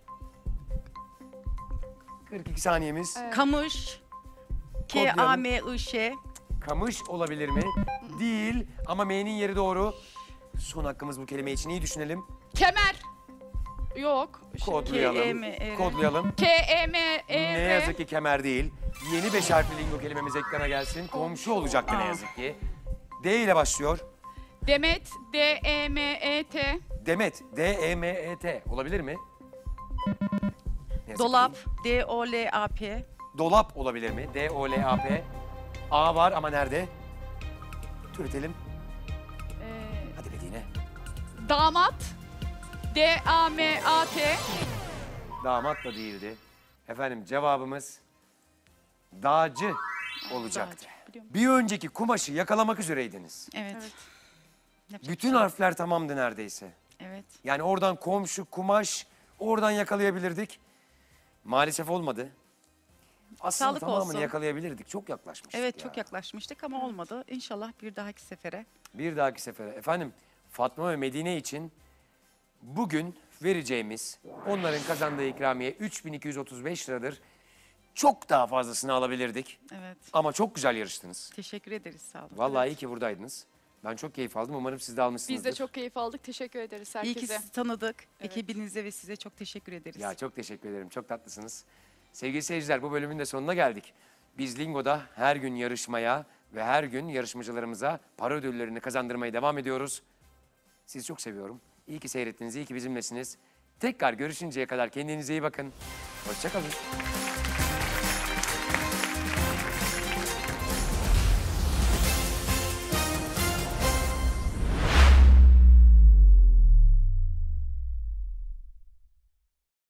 42 saniyemiz. Kamış. K-A-M-I-Ş. Kamış olabilir mi? Değil. Ama M'nin yeri doğru. Son hakkımız bu kelime için. İyi düşünelim. Kemer. Yok. Kodlayalım. K-E-M-E-R. Kodlayalım. K-E-M-E-R. Ne yazık ki kemer değil. Yeni 5 harfli lingo kelimemiz ekrana gelsin. Komşu olacaktı ne yazık ki. D ile başlıyor. Demet. D-E-M-E-T. Demet. D-E-M-E-T. Olabilir mi? Ne yazık ki Dolap. değil. D-O-L-A-P. Dolap olabilir mi? D-O-L-A-P. A var ama nerede? Türetelim. Hadi Medine. Damat. D-A-M-A-T. Damat da değildi. Efendim cevabımız dağcı olacaktı. biliyorum. Bir önceki kumaşı yakalamak üzereydiniz. Evet. Yapacak bir Bütün şey yok. harfler tamamdı neredeyse. Evet. Yani oradan komşu, kumaş, oradan yakalayabilirdik. Maalesef olmadı. Aslında Sağlık tamamını olsun. yakalayabilirdik. Çok yaklaşmıştık Evet ya. çok yaklaşmıştık ama olmadı. İnşallah bir dahaki sefere. Bir dahaki sefere. Efendim Fatma ve Medine için bugün vereceğimiz, onların kazandığı ikramiye 3235 liradır. Çok daha fazlasını alabilirdik. Evet. Ama çok güzel yarıştınız. Teşekkür ederiz sağ olun. Vallahi iyi ki buradaydınız. Ben çok keyif aldım. Umarım siz de almışsınızdır. Biz de çok keyif aldık. Teşekkür ederiz İyi ki herkese. sizi tanıdık. Evet. Ekibinize ve size çok teşekkür ederiz. Ya çok teşekkür ederim. Çok tatlısınız. Sevgili seyirciler, bu bölümün de sonuna geldik. Biz Lingo'da her gün yarışmaya ve her gün yarışmacılarımıza para ödüllerini kazandırmaya devam ediyoruz. Sizi çok seviyorum. İyi ki seyrettiniz, iyi ki bizimlesiniz. Tekrar görüşünceye kadar kendinize iyi bakın. Hoşça kalın.